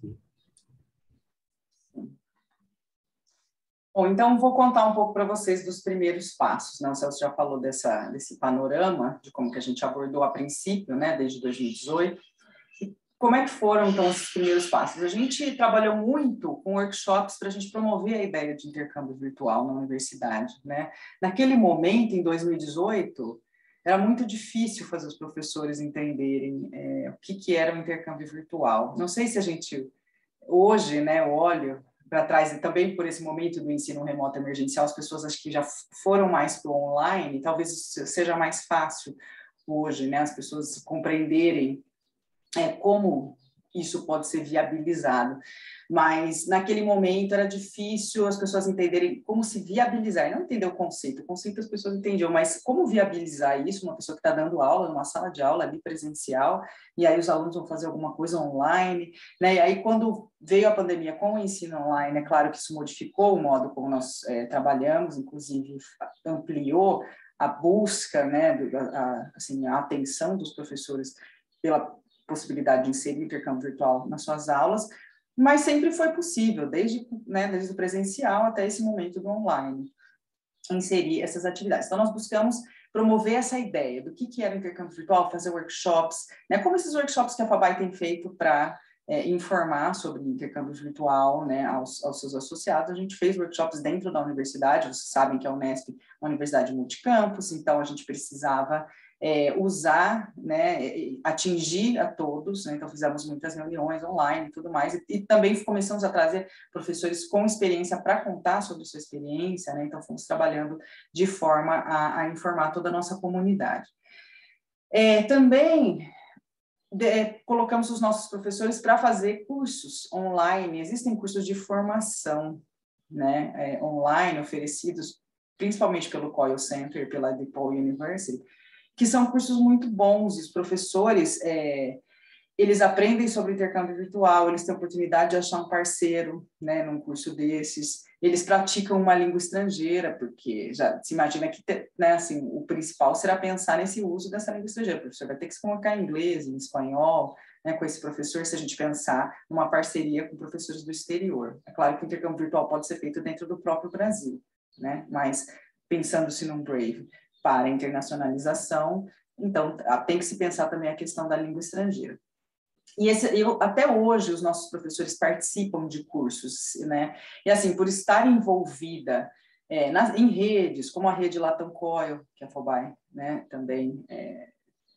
Bom, então vou contar um pouco para vocês dos primeiros passos. Né? O Celso já falou dessa, desse panorama, de como que a gente abordou a princípio, né, desde dois mil e dezoito. Como é que foram, então, esses primeiros passos? A gente trabalhou muito com workshops para a gente promover a ideia de intercâmbio virtual na universidade, né? Naquele momento, em dois mil e dezoito, era muito difícil fazer os professores entenderem é, o que, que era o intercâmbio virtual. Não sei se a gente, hoje, né, olha para trás, e também por esse momento do ensino remoto emergencial, as pessoas acho que já foram mais para o online, talvez seja mais fácil hoje, né, as pessoas compreenderem É, como isso pode ser viabilizado. Mas, naquele momento, era difícil as pessoas entenderem como se viabilizar. Não entender o conceito. O conceito as pessoas entendiam, mas como viabilizar isso? Uma pessoa que está dando aula, numa sala de aula ali presencial, e aí os alunos vão fazer alguma coisa online. Né? E aí, quando veio a pandemia com o ensino online, é claro que isso modificou o modo como nós é, trabalhamos, inclusive ampliou a busca, né, a, assim, a atenção dos professores pela possibilidade de inserir intercâmbio virtual nas suas aulas, mas sempre foi possível, desde, né, desde o presencial até esse momento do online, inserir essas atividades. Então, nós buscamos promover essa ideia do que, que era o intercâmbio virtual, fazer workshops, né, como esses workshops que a FABAI tem feito para é, informar sobre intercâmbio virtual, né, aos, aos seus associados. A gente fez workshops dentro da universidade, vocês sabem que a Unesp é uma universidade multicampus, então a gente precisava É, usar, né, atingir a todos, né? Então fizemos muitas reuniões online e tudo mais, e, e também começamos a trazer professores com experiência para contar sobre sua experiência, né? Então fomos trabalhando de forma a, a informar toda a nossa comunidade. É, também de, colocamos os nossos professores para fazer cursos online, existem cursos de formação, né, é, online oferecidos principalmente pelo Coil Center e pela DePaul University, que são cursos muito bons, e os professores, é, eles aprendem sobre intercâmbio virtual, eles têm a oportunidade de achar um parceiro, né, num curso desses, eles praticam uma língua estrangeira, porque já se imagina que, né, assim, o principal será pensar nesse uso dessa língua estrangeira, o professor vai ter que se colocar em inglês, em espanhol, né, com esse professor, se a gente pensar numa parceria com professores do exterior. É claro que o intercâmbio virtual pode ser feito dentro do próprio Brasil, né, mas pensando-se num Brave para a internacionalização, então tem que se pensar também a questão da língua estrangeira. E esse, eu, até hoje os nossos professores participam de cursos, né? E assim, por estar envolvida é, nas, em redes, como a rede Latam Coil, que a FAUBAI, né, também, é,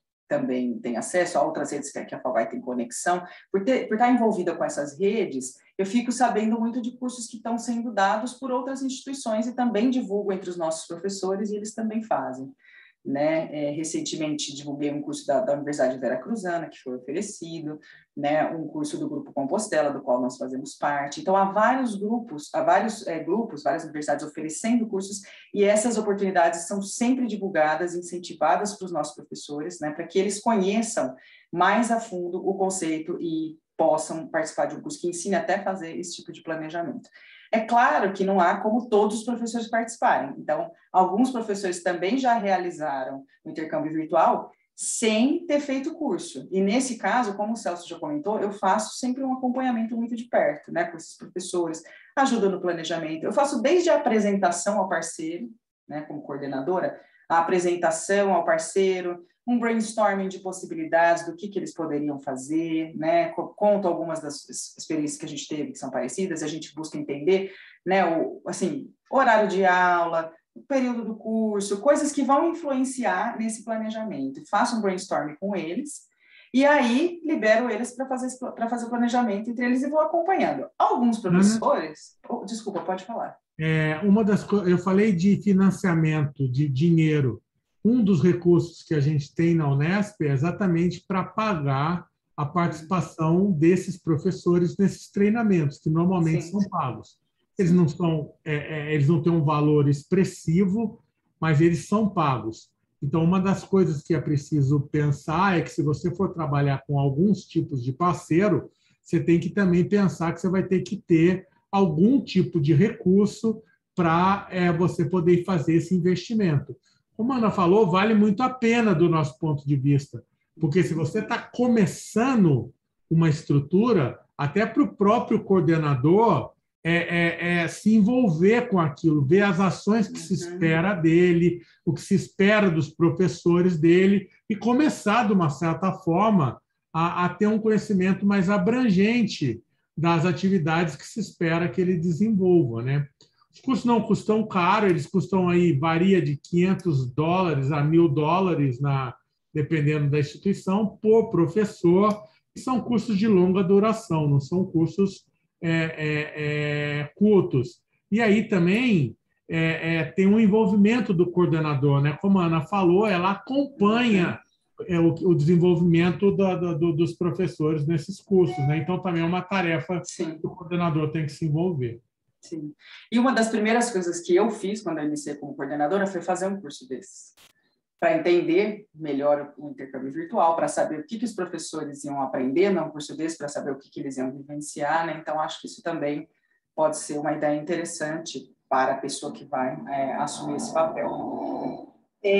também tem acesso a outras redes que a FAUBAI tem conexão, por, ter, por estar envolvida com essas redes, eu fico sabendo muito de cursos que estão sendo dados por outras instituições e também divulgo entre os nossos professores e eles também fazem. Né? É, recentemente divulguei um curso da, da Universidade Veracruzana, que foi oferecido, né? Um curso do Grupo Compostela, do qual nós fazemos parte. Então, há vários grupos, há vários é, grupos, várias universidades oferecendo cursos, e essas oportunidades são sempre divulgadas, incentivadas para os nossos professores, né? Para que eles conheçam mais a fundo o conceito e possam participar de um curso que ensine até a fazer esse tipo de planejamento. É claro que não há como todos os professores participarem. Então, alguns professores também já realizaram o intercâmbio virtual sem ter feito o curso. E, nesse caso, como o Celso já comentou, eu faço sempre um acompanhamento muito de perto, né, com esses professores, ajuda no planejamento. Eu faço desde a apresentação ao parceiro, né, como coordenadora, a apresentação ao parceiro, um brainstorming de possibilidades do que, que eles poderiam fazer, né? Conto algumas das experiências que a gente teve que são parecidas, a gente busca entender, né, o, assim, horário de aula, o período do curso, coisas que vão influenciar nesse planejamento. Faço um brainstorming com eles e aí libero eles para fazer, para fazer o planejamento entre eles e vou acompanhando. Alguns professores... Uhum. Oh, desculpa, pode falar. É, uma das coisas, eu falei de financiamento, de dinheiro. Um dos recursos que a gente tem na Unesp é exatamente para pagar a participação desses professores nesses treinamentos, que normalmente Sim. são pagos. Eles não, são, é, é, eles não têm um valor expressivo, mas eles são pagos. Então, uma das coisas que é preciso pensar é que, se você for trabalhar com alguns tipos de parceiro, você tem que também pensar que você vai ter que ter algum tipo de recurso para é, você poder fazer esse investimento. Como a Ana falou, vale muito a pena do nosso ponto de vista, porque se você está começando uma estrutura, até para o próprio coordenador é, é, é se envolver com aquilo, ver as ações que se espera dele, o que se espera dos professores dele, e começar, de uma certa forma, a, a ter um conhecimento mais abrangente das atividades que se espera que ele desenvolva, né? Os cursos não custam caro, eles custam aí, varia de quinhentos dólares a mil dólares, na, dependendo da instituição, por professor, e são cursos de longa duração, não são cursos é, é, é, curtos. E aí também é, é, tem um envolvimento do coordenador, né? Como a Ana falou, ela acompanha é, o, o desenvolvimento do, do, dos professores nesses cursos, né? Então também é uma tarefa Sim. que o coordenador tem que se envolver. Sim. E uma das primeiras coisas que eu fiz quando eu iniciei como coordenadora foi fazer um curso desses, para entender melhor o intercâmbio virtual, para saber o que, que os professores iam aprender num curso desse, para saber o que, que eles iam vivenciar, né? Então, acho que isso também pode ser uma ideia interessante para a pessoa que vai é, assumir esse papel.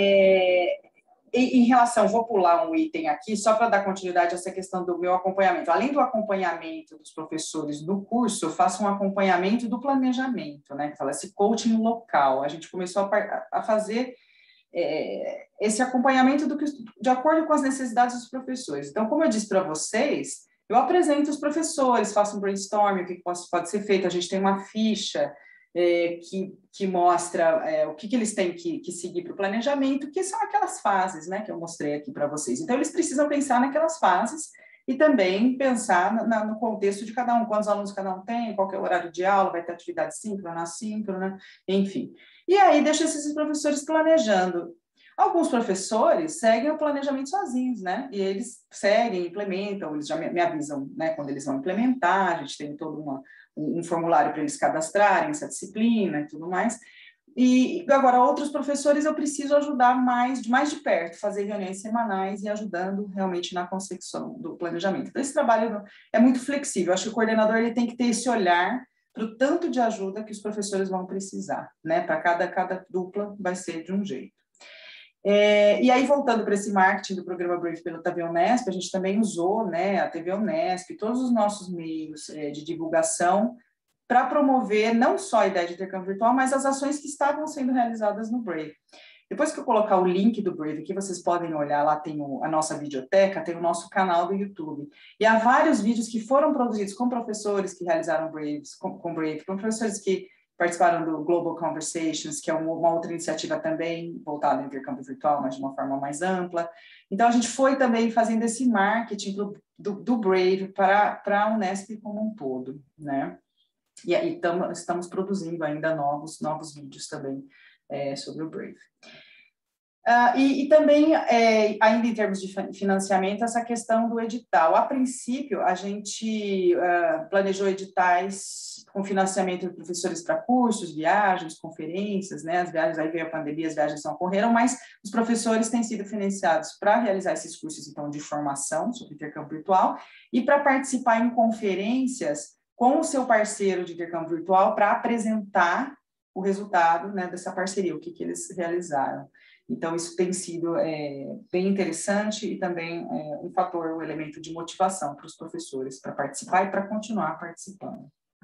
É... Em relação, vou pular um item aqui, só para dar continuidade a essa questão do meu acompanhamento. Além do acompanhamento dos professores do curso, eu faço um acompanhamento do planejamento, né? Que fala esse coaching local. A gente começou a, a fazer é, esse acompanhamento do que, de acordo com as necessidades dos professores. Então, como eu disse para vocês, eu apresento os professores, faço um brainstorming, o que pode, pode ser feito. A gente tem uma ficha É, que, que mostra é, o que, que eles têm que, que seguir para o planejamento, que são aquelas fases, né, que eu mostrei aqui para vocês. Então, eles precisam pensar naquelas fases e também pensar na, no contexto de cada um, quantos alunos cada um tem, qual que é o horário de aula, vai ter atividade síncrona, assíncrona, enfim. E aí, deixa esses professores planejando. Alguns professores seguem o planejamento sozinhos, né? E eles seguem, implementam, eles já me, me avisam, né, quando eles vão implementar, a gente tem toda uma um formulário para eles cadastrarem essa disciplina e tudo mais. E agora, outros professores eu preciso ajudar mais, mais de perto, fazer reuniões semanais e ajudando realmente na consecução do planejamento. Então, esse trabalho é muito flexível. Eu acho que o coordenador ele tem que ter esse olhar para o tanto de ajuda que os professores vão precisar, né? Para cada, cada dupla vai ser de um jeito. É, e aí, voltando para esse marketing do programa Brave pela T V Unesp, a gente também usou, né, a T V Unesp, todos os nossos meios é, de divulgação para promover não só a ideia de intercâmbio virtual, mas as ações que estavam sendo realizadas no Brave. Depois que eu colocar o link do Brave aqui, vocês podem olhar, lá tem o, a nossa videoteca, tem o nosso canal do YouTube. E há vários vídeos que foram produzidos com professores que realizaram Braves, com, com Brave, com professores que participaram do Global Conversations, que é uma, uma outra iniciativa também voltada ao intercâmbio virtual, mas de uma forma mais ampla. Então, a gente foi também fazendo esse marketing do, do, do Brave para, para a Unesp como um todo, né? E aí tamo, estamos produzindo ainda novos, novos vídeos também é, sobre o Brave. Uh, e, e também, é, ainda em termos de financiamento, essa questão do edital. A princípio, a gente uh, planejou editais com financiamento de professores para cursos, viagens, conferências, né? As viagens, aí veio a pandemia, as viagens não ocorreram, mas os professores têm sido financiados para realizar esses cursos, então, de formação sobre intercâmbio virtual e para participar em conferências com o seu parceiro de intercâmbio virtual para apresentar o resultado, né, dessa parceria, o que, que eles realizaram. Então, isso tem sido é, bem interessante e também é, um fator, um elemento de motivação para os professores para participar e para continuar participando.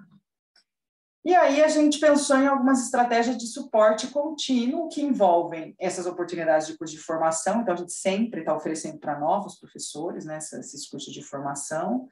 E aí a gente pensou em algumas estratégias de suporte contínuo que envolvem essas oportunidades de curso de formação. Então, a gente sempre está oferecendo para novos professores, né, esses cursos de formação,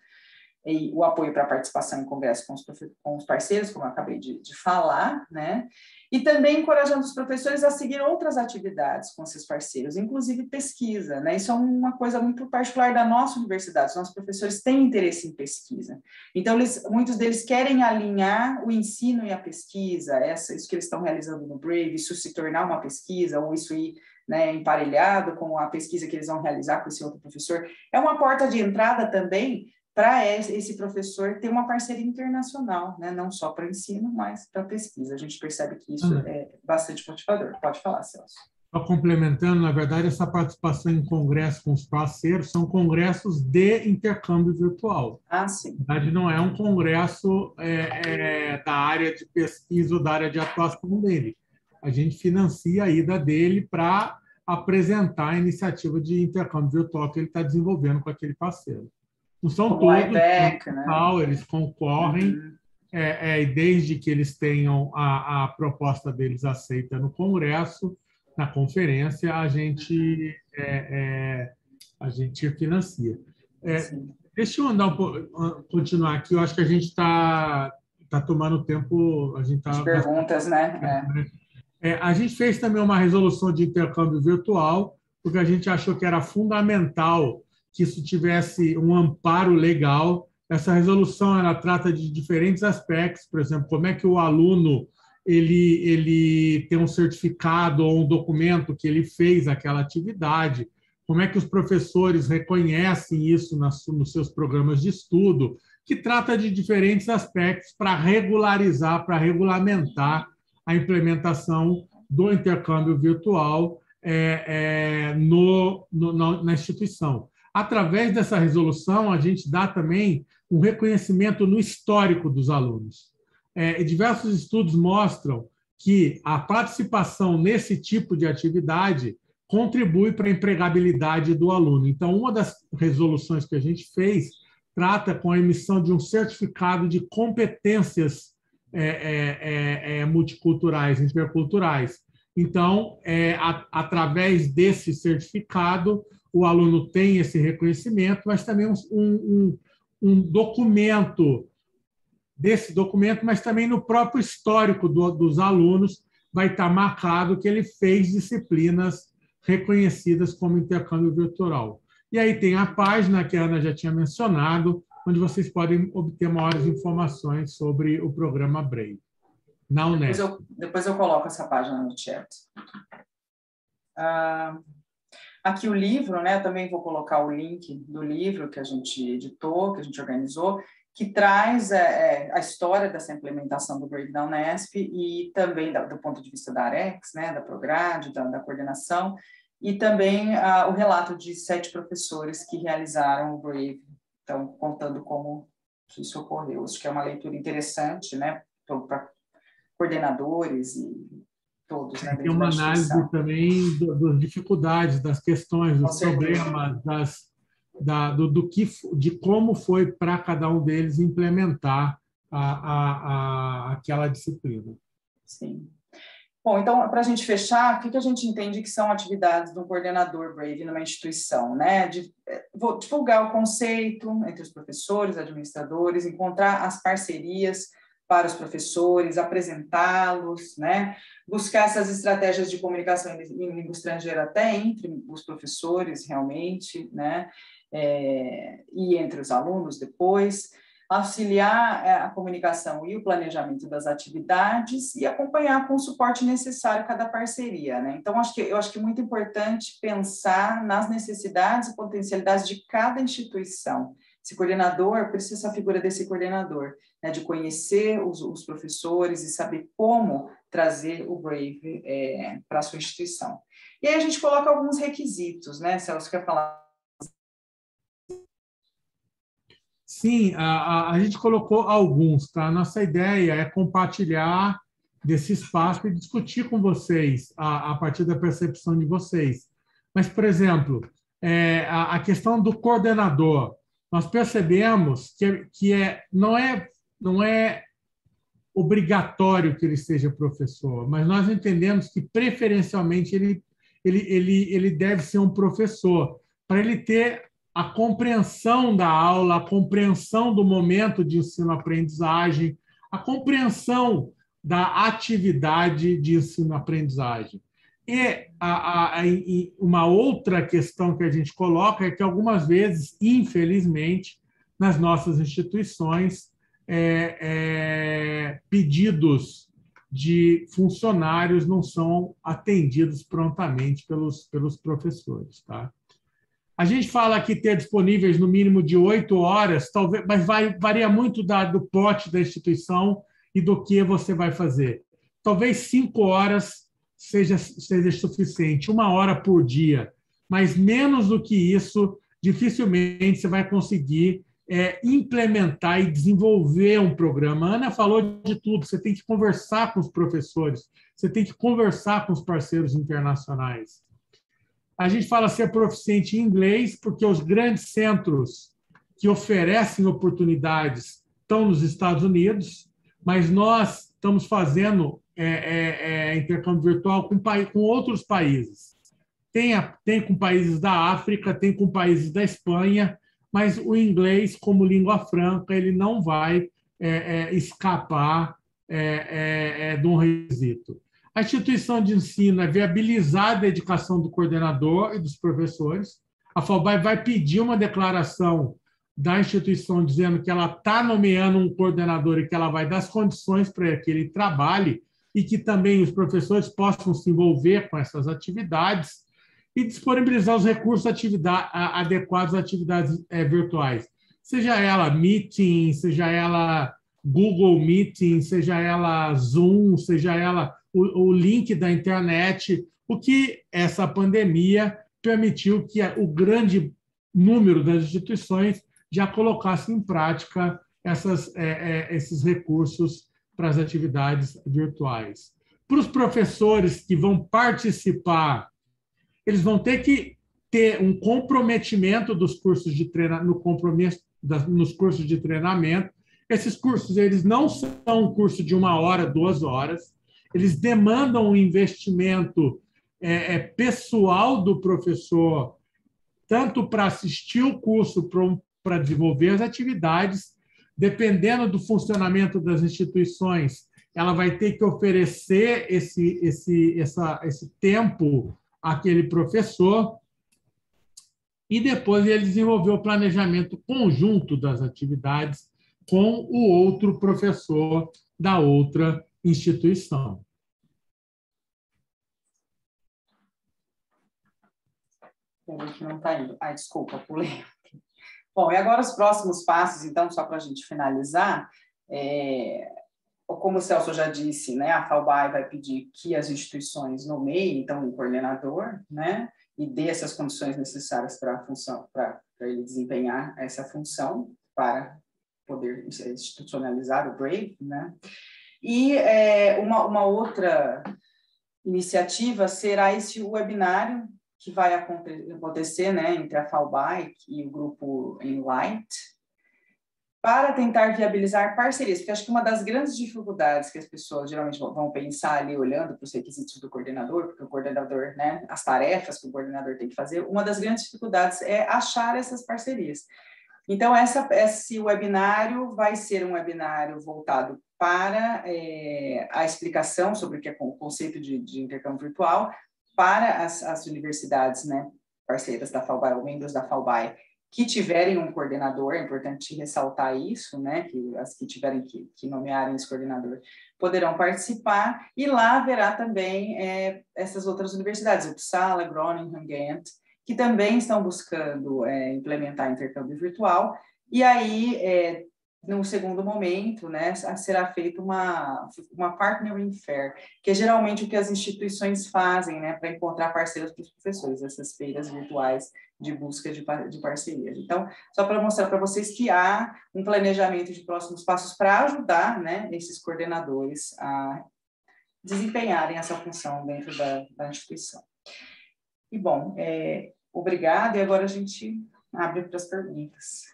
e o apoio para a participação em congresso com os, com os parceiros, como eu acabei de, de falar, né? E também encorajando os professores a seguir outras atividades com seus parceiros, inclusive pesquisa, né? Isso é uma coisa muito particular da nossa universidade, os nossos professores têm interesse em pesquisa. Então, eles, muitos deles querem alinhar o ensino e a pesquisa, essa, isso que eles estão realizando no Brave, isso se tornar uma pesquisa, ou isso ir, né, emparelhado com a pesquisa que eles vão realizar com esse outro professor. É uma porta de entrada também para esse professor ter uma parceria internacional, né? Não só para ensino, mas para pesquisa. A gente percebe que isso ah, é bastante motivador. Pode falar, Celso. Só complementando, na verdade, essa participação em congresso com os parceiros são congressos de intercâmbio virtual. Ah, sim. Na verdade, não é um congresso é, é, da área de pesquisa ou da área de atuação dele. A gente financia a ida dele para apresentar a iniciativa de intercâmbio virtual que ele está desenvolvendo com aquele parceiro. Não são Como todos, iBack, né? Eles concorrem, uhum. é, é, desde que eles tenham a, a proposta deles aceita no congresso, na conferência, a gente, é, é, a gente financia. É, deixa eu andar um pouco, continuar aqui, eu acho que a gente está tá tomando tempo... A gente tá As perguntas, bastante, né? É. É, a gente fez também uma resolução de intercâmbio virtual, porque a gente achou que era fundamental que isso tivesse um amparo legal. Essa resolução ela trata de diferentes aspectos, por exemplo, como é que o aluno ele, ele tem um certificado ou um documento que ele fez aquela atividade, como é que os professores reconhecem isso nas, nos seus programas de estudo, que trata de diferentes aspectos para regularizar, para regulamentar a implementação do intercâmbio virtual é, é, no, no, na instituição. Através dessa resolução, a gente dá também um reconhecimento no histórico dos alunos. É, diversos estudos mostram que a participação nesse tipo de atividade contribui para a empregabilidade do aluno. Então, uma das resoluções que a gente fez trata com a emissão de um certificado de competências é, é, é, multiculturais, interculturais. Então, é, a, através desse certificado, o aluno tem esse reconhecimento, mas também um, um, um documento, desse documento, mas também no próprio histórico do, dos alunos vai estar marcado que ele fez disciplinas reconhecidas como intercâmbio virtual. E aí tem a página que a Ana já tinha mencionado, onde vocês podem obter maiores informações sobre o programa Brave, na Unesp. Depois eu, depois eu coloco essa página no chat. Ah... Aqui o livro, né? Eu também vou colocar o link do livro que a gente editou, que a gente organizou, que traz é, a história dessa implementação do Brave da Unesp e também da, do ponto de vista da Arex, né? Da Prograde, da, da coordenação, e também ah, o relato de sete professores que realizaram o Brave, então, contando como que isso ocorreu. Acho que é uma leitura interessante, né? Para coordenadores e todos, né, tem uma análise também das dificuldades, das questões, dos problemas, das, da, do, do que, de como foi para cada um deles implementar a, a, a, aquela disciplina. Sim. Bom, então, para a gente fechar, o que, que a gente entende que são atividades do coordenador Brave numa instituição, né? De, vou divulgar o conceito entre os professores, administradores, encontrar as parcerias para os professores, apresentá-los, né? Buscar essas estratégias de comunicação em língua estrangeira até entre os professores, realmente, né? É, e entre os alunos depois, auxiliar a comunicação e o planejamento das atividades e acompanhar com o suporte necessário cada parceria, né? Então, acho que, eu acho que é muito importante pensar nas necessidades e potencialidades de cada instituição. Esse coordenador, precisa essa figura desse coordenador, né, de conhecer os, os professores e saber como trazer o Brave é, para a sua instituição. E aí a gente coloca alguns requisitos, né? Celso, quer falar? Sim, a, a, a gente colocou alguns, tá? Nossa ideia é compartilhar desse espaço e discutir com vocês a, a partir da percepção de vocês. Mas, por exemplo, é, a, a questão do coordenador, nós percebemos que, que é, não, é, não é obrigatório que ele seja professor, mas nós entendemos que, preferencialmente, ele, ele, ele, ele deve ser um professor, para ele ter a compreensão da aula, a compreensão do momento de ensino-aprendizagem, a compreensão da atividade de ensino-aprendizagem. E a, a, a, uma outra questão que a gente coloca é que, algumas vezes, infelizmente, nas nossas instituições, é, é, pedidos de funcionários não são atendidos prontamente pelos, pelos professores, tá? A gente fala aqui ter disponíveis no mínimo de oito horas, talvez, mas vai, varia muito da, do pote da instituição e do que você vai fazer. Talvez cinco horas seja, seja suficiente, uma hora por dia, mas menos do que isso, dificilmente você vai conseguir é, implementar e desenvolver um programa. A Ana falou de tudo, você tem que conversar com os professores, você tem que conversar com os parceiros internacionais. A gente fala ser proficiente em inglês, porque os grandes centros que oferecem oportunidades estão nos Estados Unidos, mas nós estamos fazendo é, é, é, intercâmbio virtual com, com outros países. Tem, a, tem com países da África, tem com países da Espanha, mas o inglês, como língua franca, ele não vai é, é, escapar é, é, é, de um requisito. A instituição de ensino é viabilizar a dedicação do coordenador e dos professores. A FAUBAI vai pedir uma declaração da instituição dizendo que ela está nomeando um coordenador e que ela vai dar as condições para que ele trabalhe e que também os professores possam se envolver com essas atividades e disponibilizar os recursos atividade, adequados às atividades é, virtuais. Seja ela Meeting, seja ela Google Meeting, seja ela Zoom, seja ela o, o link da internet, o que essa pandemia permitiu que o grande número das instituições já colocasse em prática essas, é, é, esses recursos para as atividades virtuais. Para os professores que vão participar, eles vão ter que ter um comprometimento dos cursos de treinamento, no compromisso das, nos cursos de treinamento. Esses cursos eles não são um curso de uma hora, duas horas. Eles demandam um investimento é, é, pessoal do professor, tanto para assistir o curso, para desenvolver as atividades. Dependendo do funcionamento das instituições, ela vai ter que oferecer esse, esse, essa, esse tempo àquele professor e depois ele desenvolver o planejamento conjunto das atividades com o outro professor da outra instituição. Peraí que não está indo. Ai, desculpa, pulei. Bom, e agora os próximos passos, então, só para a gente finalizar, é, como o Celso já disse, né, a FAUBAI vai pedir que as instituições nomeiem, então, um coordenador, né, e dê essas condições necessárias para a função, para ele desempenhar essa função, para poder institucionalizar o Brave, né, e é, uma, uma outra iniciativa será esse webinário que vai acontecer, né, entre a FAUBAI e o grupo Enlight, para tentar viabilizar parcerias, porque acho que uma das grandes dificuldades que as pessoas geralmente vão pensar ali olhando para os requisitos do coordenador, porque o coordenador, né, as tarefas que o coordenador tem que fazer, uma das grandes dificuldades é achar essas parcerias. Então, essa, esse webinário vai ser um webinário voltado para é, a explicação sobre o que é o conceito de, de intercâmbio virtual para as, as universidades, né, parceiras da FAUBAI, ou membros da FAUBAI, que tiverem um coordenador, é importante ressaltar isso, né, que as que tiverem que, que nomearem esse coordenador poderão participar, e lá haverá também é, essas outras universidades, Uppsala, Groningen, Ghent, que também estão buscando é, implementar intercâmbio virtual, e aí, é, no segundo momento, né, será feita uma, uma partnering fair, que é geralmente o que as instituições fazem, né, para encontrar parceiros para os professores, essas feiras virtuais de busca de, de parcerias. Então, só para mostrar para vocês que há um planejamento de próximos passos para ajudar, né, esses coordenadores a desempenharem essa função dentro da, da instituição. E, bom, é, obrigada, e agora a gente abre para as perguntas.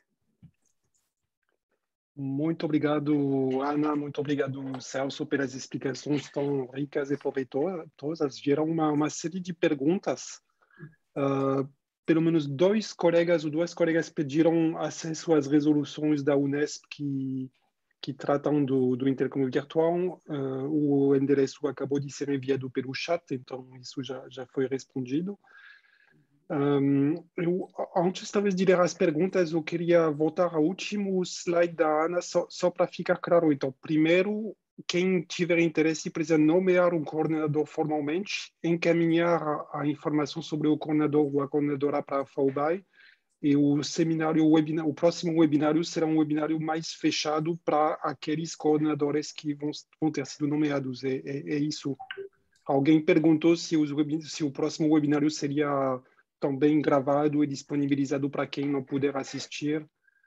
Muito obrigado, Ana, muito obrigado, Celso, pelas explicações tão ricas e proveitosas. Geram uma, uma série de perguntas. Uh, pelo menos dois colegas ou duas colegas pediram acesso às resoluções da Unesp que, que tratam do, do intercâmbio virtual. Uh, o endereço acabou de ser enviado pelo chat, então isso já, já foi respondido. Um, eu, antes talvez de ler as perguntas, eu queria voltar ao último slide da Ana, só, só para ficar claro. Então, primeiro, quem tiver interesse precisa nomear um coordenador formalmente, encaminhar a, a informação sobre o coordenador ou a coordenadora para a FAUBAI, e o seminário, o, webinar, o próximo webinário será um webinário mais fechado para aqueles coordenadores que vão, vão ter sido nomeados. É, é, é isso. Alguém perguntou se, os, se o próximo webinário seria também gravado e disponibilizado para quem não puder assistir.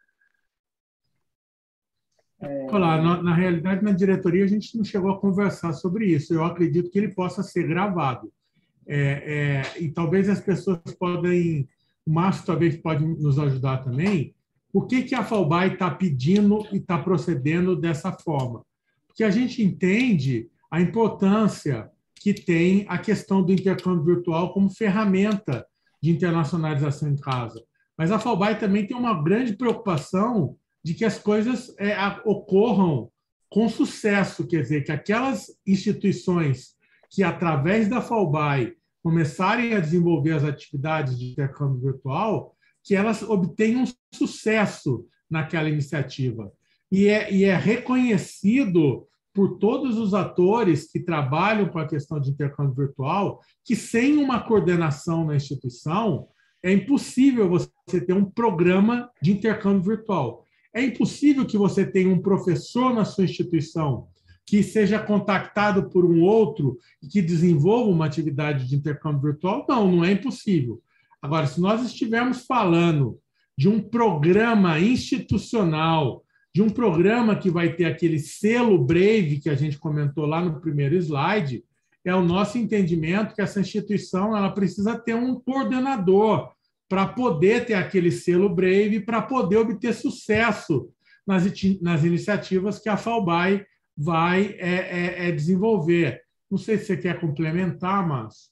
Olá, na, na realidade, na diretoria, a gente não chegou a conversar sobre isso. Eu acredito que ele possa ser gravado. É, é, e talvez as pessoas podem... O Márcio talvez pode nos ajudar também. Por que, que a FAUBAI está pedindo e está procedendo dessa forma? Porque a gente entende a importância que tem a questão do intercâmbio virtual como ferramenta de internacionalização em casa. Mas a FAUBAI também tem uma grande preocupação de que as coisas é, ocorram com sucesso, quer dizer, que aquelas instituições que, através da FAUBAI, começarem a desenvolver as atividades de intercâmbio virtual, que elas obtenham sucesso naquela iniciativa. E é, e é reconhecido por todos os atores que trabalham com a questão de intercâmbio virtual, que sem uma coordenação na instituição, é impossível você ter um programa de intercâmbio virtual. É impossível que você tenha um professor na sua instituição que seja contactado por um outro e que desenvolva uma atividade de intercâmbio virtual. Não, não é impossível. Agora, se nós estivermos falando de um programa institucional, de um programa que vai ter aquele selo Brave que a gente comentou lá no primeiro slide, é o nosso entendimento que essa instituição ela precisa ter um coordenador para poder ter aquele selo Brave, para poder obter sucesso nas, nas iniciativas que a FAUBAI vai é, é, é desenvolver. Não sei se você quer complementar, Márcio.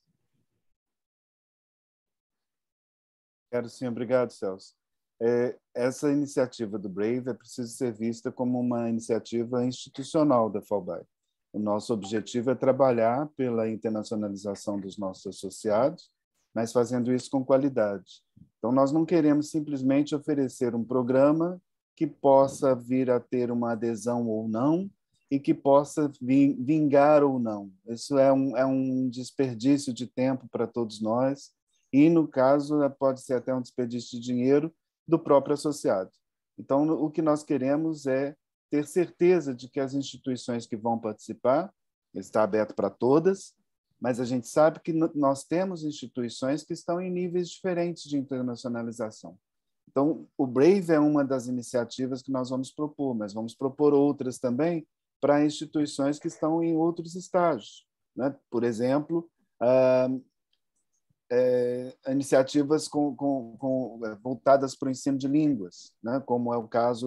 Quero sim, obrigado, Celso. É, essa iniciativa do Brave é preciso ser vista como uma iniciativa institucional da FAUBAI. O nosso objetivo é trabalhar pela internacionalização dos nossos associados, mas fazendo isso com qualidade. Então, nós não queremos simplesmente oferecer um programa que possa vir a ter uma adesão ou não e que possa vingar ou não. Isso é um, é um desperdício de tempo para todos nós e, no caso, pode ser até um desperdício de dinheiro do próprio associado. Então, o que nós queremos é ter certeza de que as instituições que vão participar, está aberto para todas, mas a gente sabe que nós temos instituições que estão em níveis diferentes de internacionalização. Então, o Brave é uma das iniciativas que nós vamos propor, mas vamos propor outras também para instituições que estão em outros estágios, né? Por exemplo, ah, É, iniciativas com, com, com, voltadas para o ensino de línguas, né? Como é o caso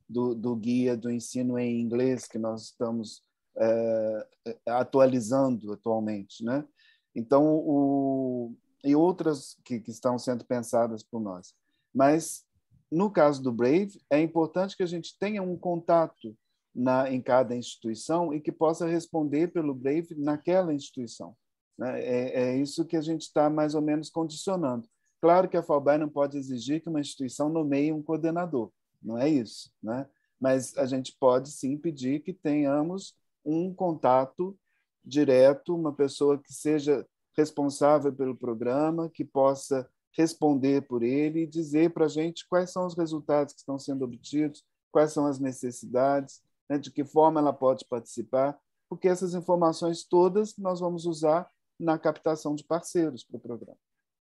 do, do guia do ensino em inglês que nós estamos é, atualizando atualmente, né? Então, o, e outras que, que estão sendo pensadas por nós. Mas, no caso do Brave, é importante que a gente tenha um contato na, em cada instituição e que possa responder pelo Brave naquela instituição. Né? É, é isso que a gente está mais ou menos condicionando. Claro que a FAUBAI não pode exigir que uma instituição nomeie um coordenador, não é isso, né? Mas a gente pode sim pedir que tenhamos um contato direto, uma pessoa que seja responsável pelo programa, que possa responder por ele e dizer para a gente quais são os resultados que estão sendo obtidos, quais são as necessidades, né, de que forma ela pode participar, porque essas informações todas nós vamos usar na captação de parceiros para o programa.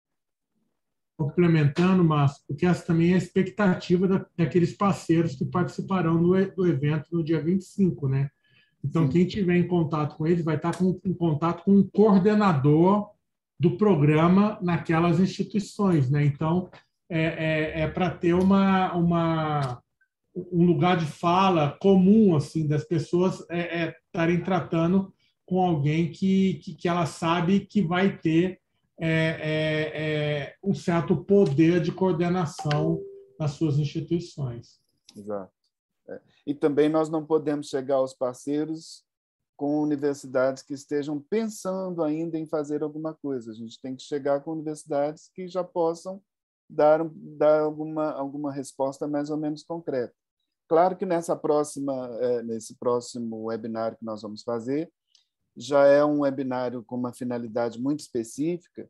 Complementando, Márcio, porque essa também é a expectativa da, daqueles parceiros que participarão do, do evento no dia vinte e cinco, né? Então, Sim. Quem tiver em contato com eles vai estar com, em contato com um coordenador do programa naquelas instituições, né? Então, é, é, é para ter uma, uma, um lugar de fala comum, assim, das pessoas estarem é, é, tratando com alguém que, que, que ela sabe que vai ter é, é, é, um certo poder de coordenação nas suas instituições. Exato. É. E também nós não podemos chegar aos parceiros com universidades que estejam pensando ainda em fazer alguma coisa. A gente tem que chegar com universidades que já possam dar, dar alguma, alguma resposta mais ou menos concreta. Claro que nessa próxima, nesse próximo webinário que nós vamos fazer, já é um webinário com uma finalidade muito específica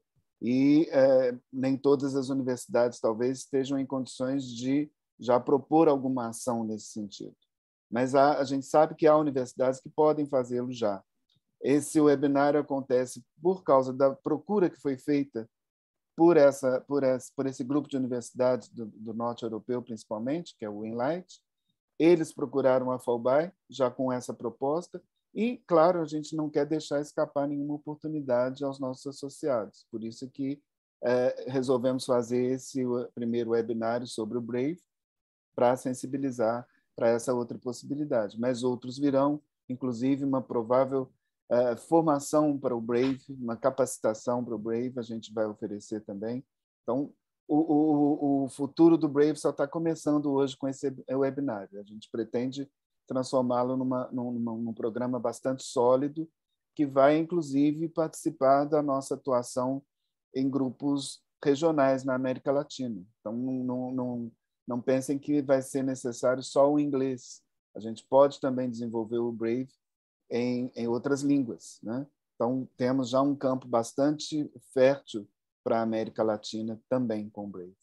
e é, nem todas as universidades talvez estejam em condições de já propor alguma ação nesse sentido. Mas há, a gente sabe que há universidades que podem fazê-lo já. Esse webinário acontece por causa da procura que foi feita por, essa, por, essa, por esse grupo de universidades do, do norte europeu, principalmente, que é o Enlight. Eles procuraram a FAUBAI já com essa proposta e, claro, a gente não quer deixar escapar nenhuma oportunidade aos nossos associados. Por isso que é, resolvemos fazer esse primeiro webinário sobre o Brave para sensibilizar para essa outra possibilidade. Mas outros virão, inclusive uma provável uh, formação para o Brave, uma capacitação para o Brave, a gente vai oferecer também. Então, o, o, o futuro do Brave só está começando hoje com esse webinário. A gente pretende transformá-lo numa, numa, num programa bastante sólido, que vai, inclusive, participar da nossa atuação em grupos regionais na América Latina. Então, não, não, não pensem que vai ser necessário só o inglês. A gente pode também desenvolver o Brave em, em outras línguas, né? Então, temos já um campo bastante fértil para a América Latina também com o Brave.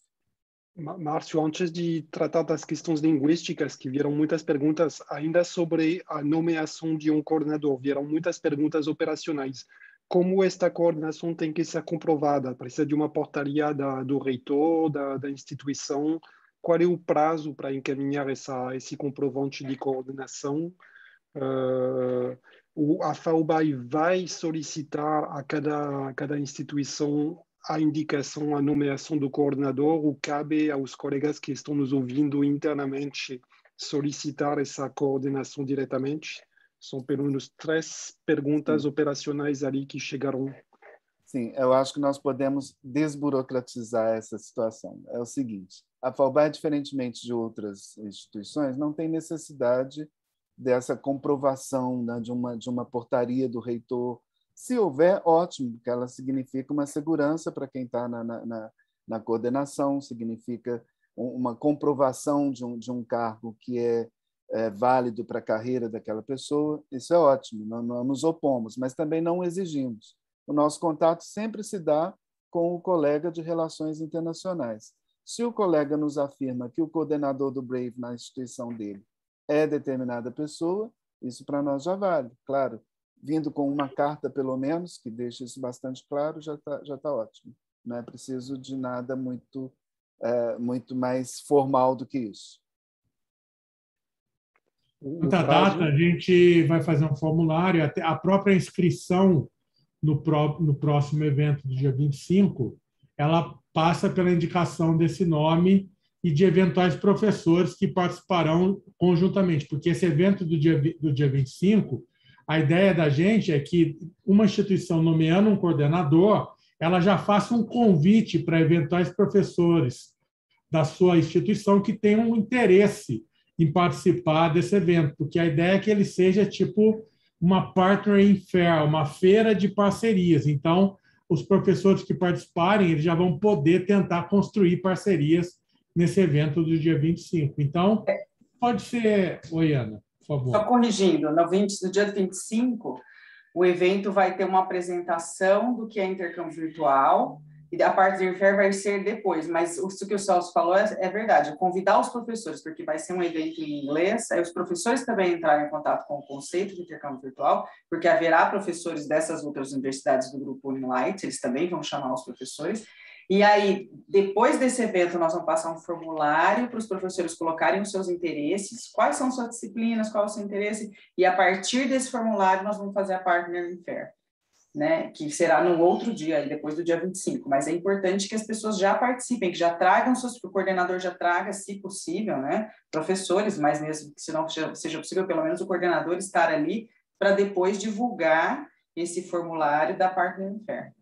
Márcio, antes de tratar das questões linguísticas, que vieram muitas perguntas ainda sobre a nomeação de um coordenador, vieram muitas perguntas operacionais. Como esta coordenação tem que ser comprovada? Precisa de uma portaria da, do reitor, da, da instituição? Qual é o prazo para encaminhar essa, esse comprovante de coordenação? Uh, o, a FAUBAI vai solicitar a cada, a cada instituição a indicação, a nomeação do coordenador, ou cabe aos colegas que estão nos ouvindo internamente solicitar essa coordenação diretamente? São pelo menos três perguntas Sim. operacionais ali que chegaram. Sim, eu acho que nós podemos desburocratizar essa situação. É o seguinte, a FAUBAI, diferentemente de outras instituições, não tem necessidade dessa comprovação, né, de, uma, de uma portaria do reitor. Se houver, ótimo, porque ela significa uma segurança para quem está na, na, na coordenação, significa uma comprovação de um, de um cargo que é, é válido para a carreira daquela pessoa. Isso é ótimo, não, não nos opomos, mas também não exigimos. O nosso contato sempre se dá com o colega de relações internacionais. Se o colega nos afirma que o coordenador do Brave na instituição dele é determinada pessoa, isso para nós já vale, claro. Vindo com uma carta, pelo menos, que deixa isso bastante claro, já está já tá ótimo. Não é preciso de nada muito, é, muito mais formal do que isso. Outra data, a gente vai fazer um formulário, até a própria inscrição no, pró no próximo evento do dia vinte e cinco, ela passa pela indicação desse nome e de eventuais professores que participarão conjuntamente, porque esse evento do dia, do dia vinte e cinco, a ideia da gente é que uma instituição nomeando um coordenador, ela já faça um convite para eventuais professores da sua instituição que tenham um interesse em participar desse evento, porque a ideia é que ele seja tipo uma partnering fair, uma feira de parcerias. Então, os professores que participarem, eles já vão poder tentar construir parcerias nesse evento do dia vinte e cinco. Então, pode ser... Oi, Ana, por favor. Só corrigindo, no, vinte, no dia vinte e cinco, o evento vai ter uma apresentação do que é intercâmbio virtual, e a parte do Fair vai ser depois, mas isso que o Celso falou é, é verdade, convidar os professores, porque vai ser um evento em inglês, aí os professores também entrarem em contato com o conceito de intercâmbio virtual, porque haverá professores dessas outras universidades do grupo Unilight, eles também vão chamar os professores, e aí, depois desse evento, nós vamos passar um formulário para os professores colocarem os seus interesses, quais são suas disciplinas, qual é o seu interesse, e a partir desse formulário nós vamos fazer a Partnering Fair, né, que será no outro dia, depois do dia vinte e cinco, mas é importante que as pessoas já participem, que já tragam, seus, o coordenador já traga, se possível, né, professores, mas mesmo que se não seja possível, pelo menos o coordenador estar ali para depois divulgar esse formulário da Partnering Fair.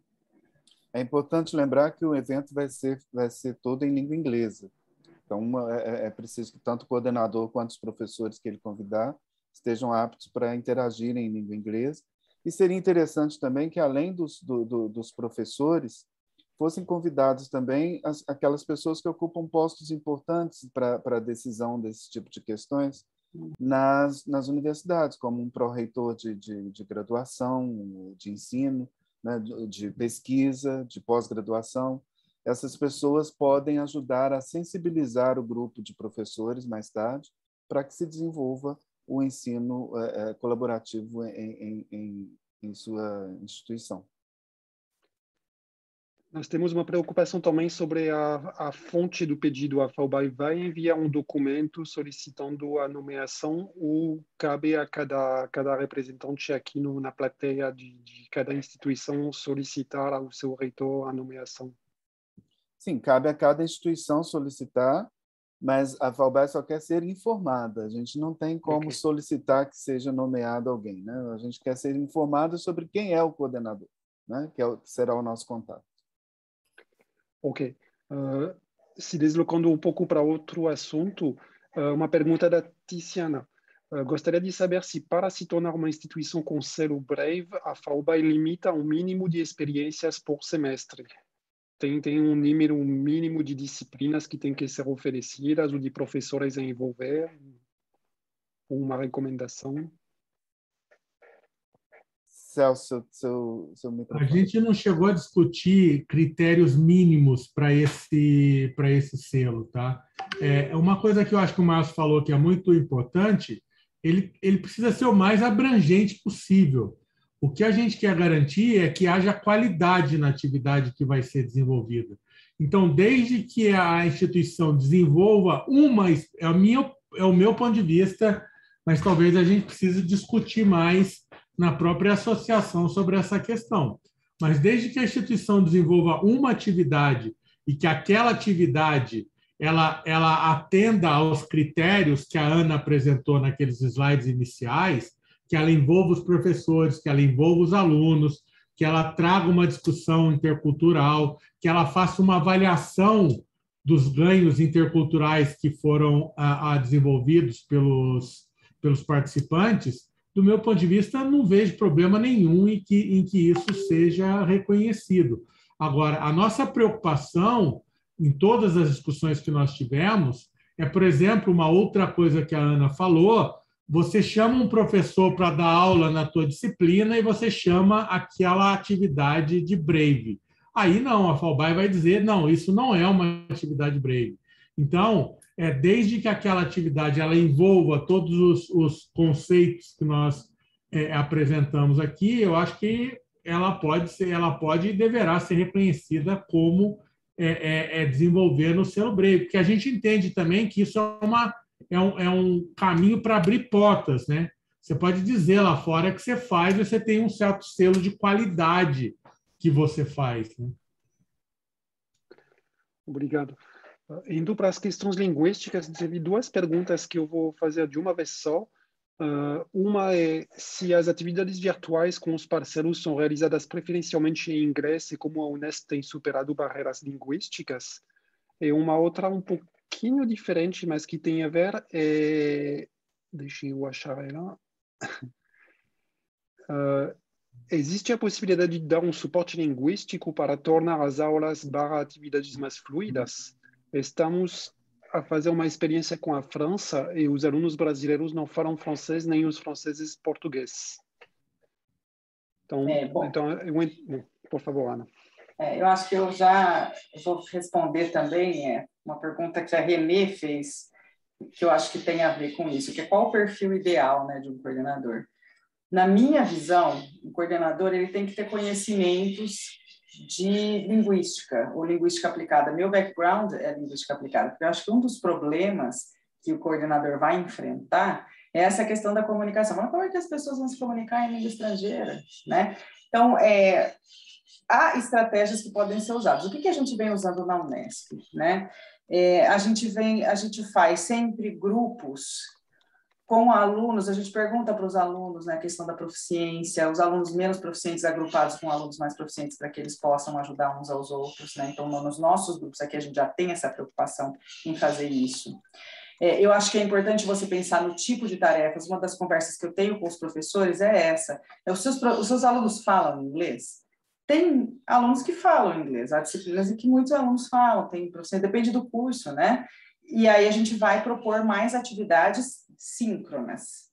É importante lembrar que o evento vai ser, vai ser todo em língua inglesa. Então, uma, é, é preciso que tanto o coordenador quanto os professores que ele convidar estejam aptos para interagirem em língua inglesa. E seria interessante também que, além dos, do, do, dos professores, fossem convidados também as, aquelas pessoas que ocupam postos importantes para a decisão desse tipo de questões nas, nas universidades, como um pró-reitor de, de, de graduação, de ensino, né, de pesquisa, de pós-graduação. Essas pessoas podem ajudar a sensibilizar o grupo de professores mais tarde para que se desenvolva o ensino é, colaborativo em, em, em sua instituição. Nós temos uma preocupação também sobre a, a fonte do pedido. A FAUBAI vai enviar um documento solicitando a nomeação ou cabe a cada, cada representante aqui no, na plateia de, de cada instituição solicitar ao seu reitor a nomeação? Sim, cabe a cada instituição solicitar, mas a FAUBAI só quer ser informada. A gente não tem como okay. solicitar que seja nomeado alguém, né? A gente quer ser informado sobre quem é o coordenador, né? Que, é o, que será o nosso contato. Ok. Uh, se deslocando um pouco para outro assunto, uh, uma pergunta da Tiziana. Uh, gostaria de saber se, para se tornar uma instituição com selo Brave, a FAUBAI limita um mínimo de experiências por semestre. Tem, tem um número mínimo de disciplinas que tem que ser oferecidas ou de professores a envolver? Uma recomendação? Celso, seu, seu microfone. A gente não chegou a discutir critérios mínimos para esse, para esse selo, tá? É, uma coisa que eu acho que o Márcio falou que é muito importante, ele, ele precisa ser o mais abrangente possível. O que a gente quer garantir é que haja qualidade na atividade que vai ser desenvolvida. Então, desde que a instituição desenvolva uma... É, a minha, é o meu ponto de vista, mas talvez a gente precise discutir mais na própria associação sobre essa questão. Mas desde que a instituição desenvolva uma atividade e que aquela atividade ela, ela atenda aos critérios que a Ana apresentou naqueles slides iniciais, que ela envolva os professores, que ela envolva os alunos, que ela traga uma discussão intercultural, que ela faça uma avaliação dos ganhos interculturais que foram a, a desenvolvidos pelos, pelos participantes. Do meu ponto de vista, não vejo problema nenhum em que, em que isso seja reconhecido. Agora, a nossa preocupação em todas as discussões que nós tivemos é, por exemplo, uma outra coisa que a Ana falou: você chama um professor para dar aula na tua disciplina e você chama aquela atividade de Brave. Aí não, a FAUBAI vai dizer, não, isso não é uma atividade Brave. Então, é, desde que aquela atividade ela envolva todos os, os conceitos que nós é, apresentamos aqui, eu acho que ela pode ser, ela pode e deverá ser reconhecida como é, é, é desenvolver no selo Brave, porque a gente entende também que isso é uma É um, é um caminho para abrir portas, né? Você pode dizer lá fora que você faz, você tem um certo selo de qualidade que você faz, né? Obrigado. Indo para as questões linguísticas, teve duas perguntas que eu vou fazer de uma vez só. Uh, uma é se as atividades virtuais com os parceiros são realizadas preferencialmente em inglês e como a Unesp tem superado barreiras linguísticas. E uma outra um pouquinho diferente, mas que tem a ver, é... deixa eu achar ela. Uh, existe a possibilidade de dar um suporte linguístico para tornar as aulas barra atividades mais fluidas? Estamos a fazer uma experiência com a França e os alunos brasileiros não falam francês nem os franceses português. Então, é, bom, então eu, bom, por favor, Ana. É, eu acho que eu já vou responder também é, uma pergunta que a Renê fez, que eu acho que tem a ver com isso, que é qual o perfil ideal, né, de um coordenador? Na minha visão, o coordenador ele tem que ter conhecimentos de linguística, ou linguística aplicada. Meu background é linguística aplicada, porque eu acho que um dos problemas que o coordenador vai enfrentar é essa questão da comunicação. Mas como é que as pessoas vão se comunicar em língua estrangeira, né? Então, é, há estratégias que podem ser usadas. O que, que a gente vem usando na Unesp, né? É, a gente vem, a gente faz sempre grupos com alunos, a gente pergunta para os alunos, né, a questão da proficiência, os alunos menos proficientes agrupados com alunos mais proficientes para que eles possam ajudar uns aos outros, né? Então, nos nossos grupos aqui a gente já tem essa preocupação em fazer isso. É, eu acho que é importante você pensar no tipo de tarefas. Uma das conversas que eu tenho com os professores é essa. Os seus, os seus alunos falam inglês? Tem alunos que falam inglês, há disciplinas em que muitos alunos falam, tem, depende do curso, né? E aí a gente vai propor mais atividades síncronas.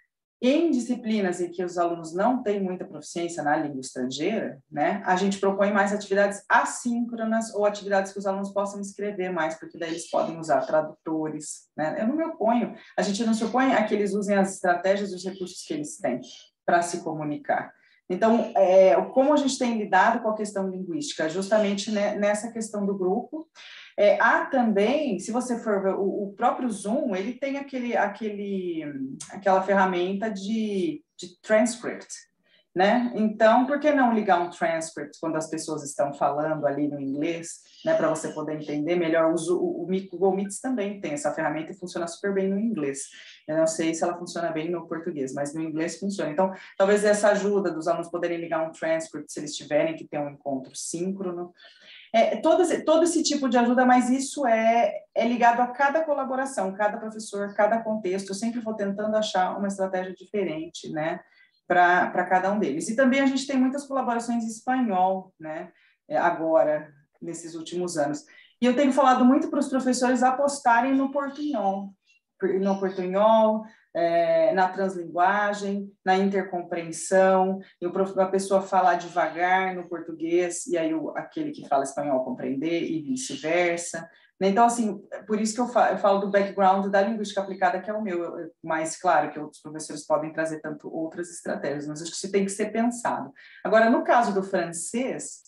Em disciplinas em que os alunos não têm muita proficiência na língua estrangeira, né, a gente propõe mais atividades assíncronas ou atividades que os alunos possam escrever mais, porque daí eles podem usar tradutores, né? Eu não me oponho, a gente não se opõe a que eles usem as estratégias e os recursos que eles têm para se comunicar. Então, é, como a gente tem lidado com a questão linguística? Justamente né, nessa questão do grupo. É, há também, se você for ver, o, o próprio Zoom, ele tem aquele, aquele, aquela ferramenta de, de transcript, né? Então, por que não ligar um transcript quando as pessoas estão falando ali no inglês, né, para você poder entender melhor? O, o, o Google Meets também tem essa ferramenta e funciona super bem no inglês. Eu não sei se ela funciona bem no português, mas no inglês funciona. Então, talvez essa ajuda dos alunos poderem ligar um transcript se eles tiverem que ter um encontro síncrono. É, todo, esse, todo esse tipo de ajuda, mas isso é, é ligado a cada colaboração, cada professor, cada contexto. Eu sempre vou tentando achar uma estratégia diferente, né, para cada um deles. E também a gente tem muitas colaborações em espanhol, né, agora, nesses últimos anos. E eu tenho falado muito para os professores apostarem no portunhol, no portunhol, é, na translinguagem, na intercompreensão, eu, a pessoa falar devagar no português e aí o, aquele que fala espanhol compreender e vice-versa. Então, assim, por isso que eu falo, eu falo do background da linguística aplicada, que é o meu, mas claro que outros professores podem trazer tanto outras estratégias, mas acho que isso tem que ser pensado. Agora, no caso do francês,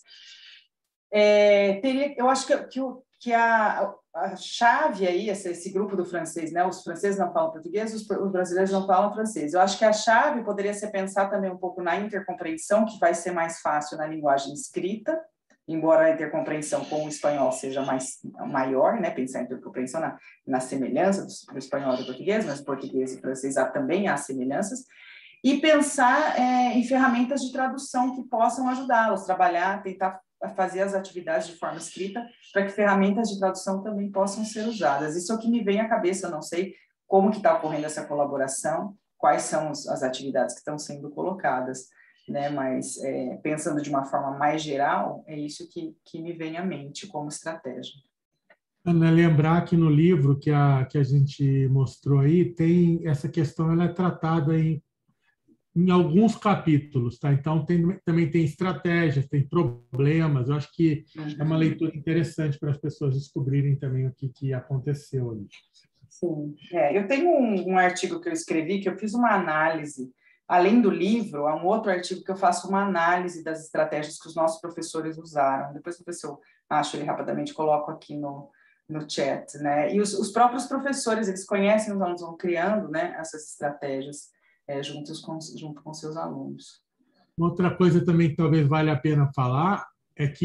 é, teria, eu acho que, que, que a, a chave aí, esse, esse grupo do francês, né? Os franceses não falam português, os, os brasileiros não falam francês. Eu acho que a chave poderia ser pensar também um pouco na intercompreensão, que vai ser mais fácil na linguagem escrita, embora a intercompreensão com o espanhol seja mais, maior, né? Pensar em intercompreensão na, na semelhança do, do espanhol e do português, mas português e francês há, também há semelhanças. E pensar é, em ferramentas de tradução que possam ajudá-los a trabalhar, tentar fazer as atividades de forma escrita, para que ferramentas de tradução também possam ser usadas. Isso é o que me vem à cabeça, eu não sei como que está ocorrendo essa colaboração, quais são as atividades que estão sendo colocadas, né? Mas é, pensando de uma forma mais geral, é isso que, que me vem à mente como estratégia. Ana, lembrar que no livro que a, que a gente mostrou aí, tem essa questão, ela é tratada em em alguns capítulos, tá? Então tem, também tem estratégias, tem problemas. Eu acho que uhum. é uma leitura interessante para as pessoas descobrirem também o que, que aconteceu ali. Sim, é, eu tenho um, um artigo que eu escrevi que eu fiz uma análise, além do livro, há um outro artigo que eu faço uma análise das estratégias que os nossos professores usaram. Depois eu ver se eu acho ele rapidamente, coloco aqui no no chat, né? E os, os próprios professores, eles conhecem os alunos, vão criando, né, essas estratégias. É, juntos com, junto com seus alunos. Outra coisa também que talvez valha a pena falar é que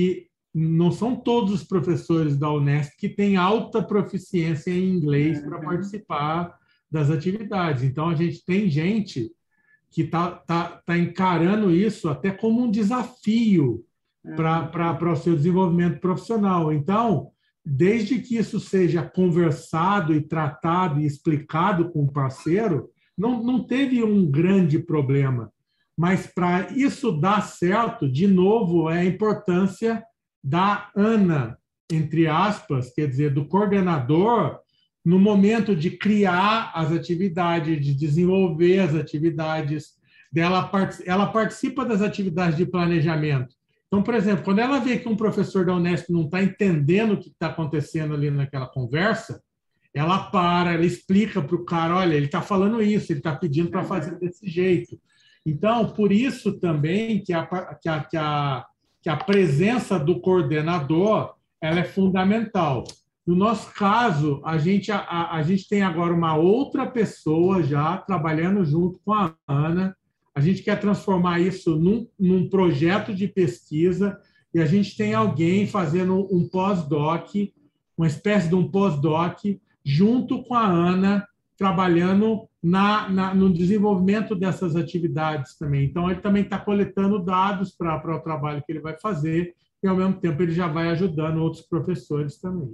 não são todos os professores da Unesp que têm alta proficiência em inglês para participar das atividades. Então, a gente tem gente que está tá, tá encarando isso até como um desafio para o seu desenvolvimento profissional. Então, desde que isso seja conversado e tratado e explicado com o parceiro, não, não teve um grande problema. Mas, para isso dar certo, de novo, é a importância da ANA, entre aspas, quer dizer, do coordenador, no momento de criar as atividades, de desenvolver as atividades, dela, ela participa das atividades de planejamento. Então, por exemplo, quando ela vê que um professor da Unesp não está entendendo o que está acontecendo ali naquela conversa, ela para, ela explica para o cara, olha, ele está falando isso, ele está pedindo para fazer desse jeito. Então, por isso também que a, que a, que a, que a presença do coordenador ela é fundamental. No nosso caso, a gente, a, a gente tem agora uma outra pessoa já trabalhando junto com a Ana. A gente quer transformar isso num, num projeto de pesquisa e a gente tem alguém fazendo um pós-doc, uma espécie de um pós-doc, junto com a Ana, trabalhando na, na, no desenvolvimento dessas atividades também. Então, ele também está coletando dados para, para o trabalho que ele vai fazer e, ao mesmo tempo, ele já vai ajudando outros professores também.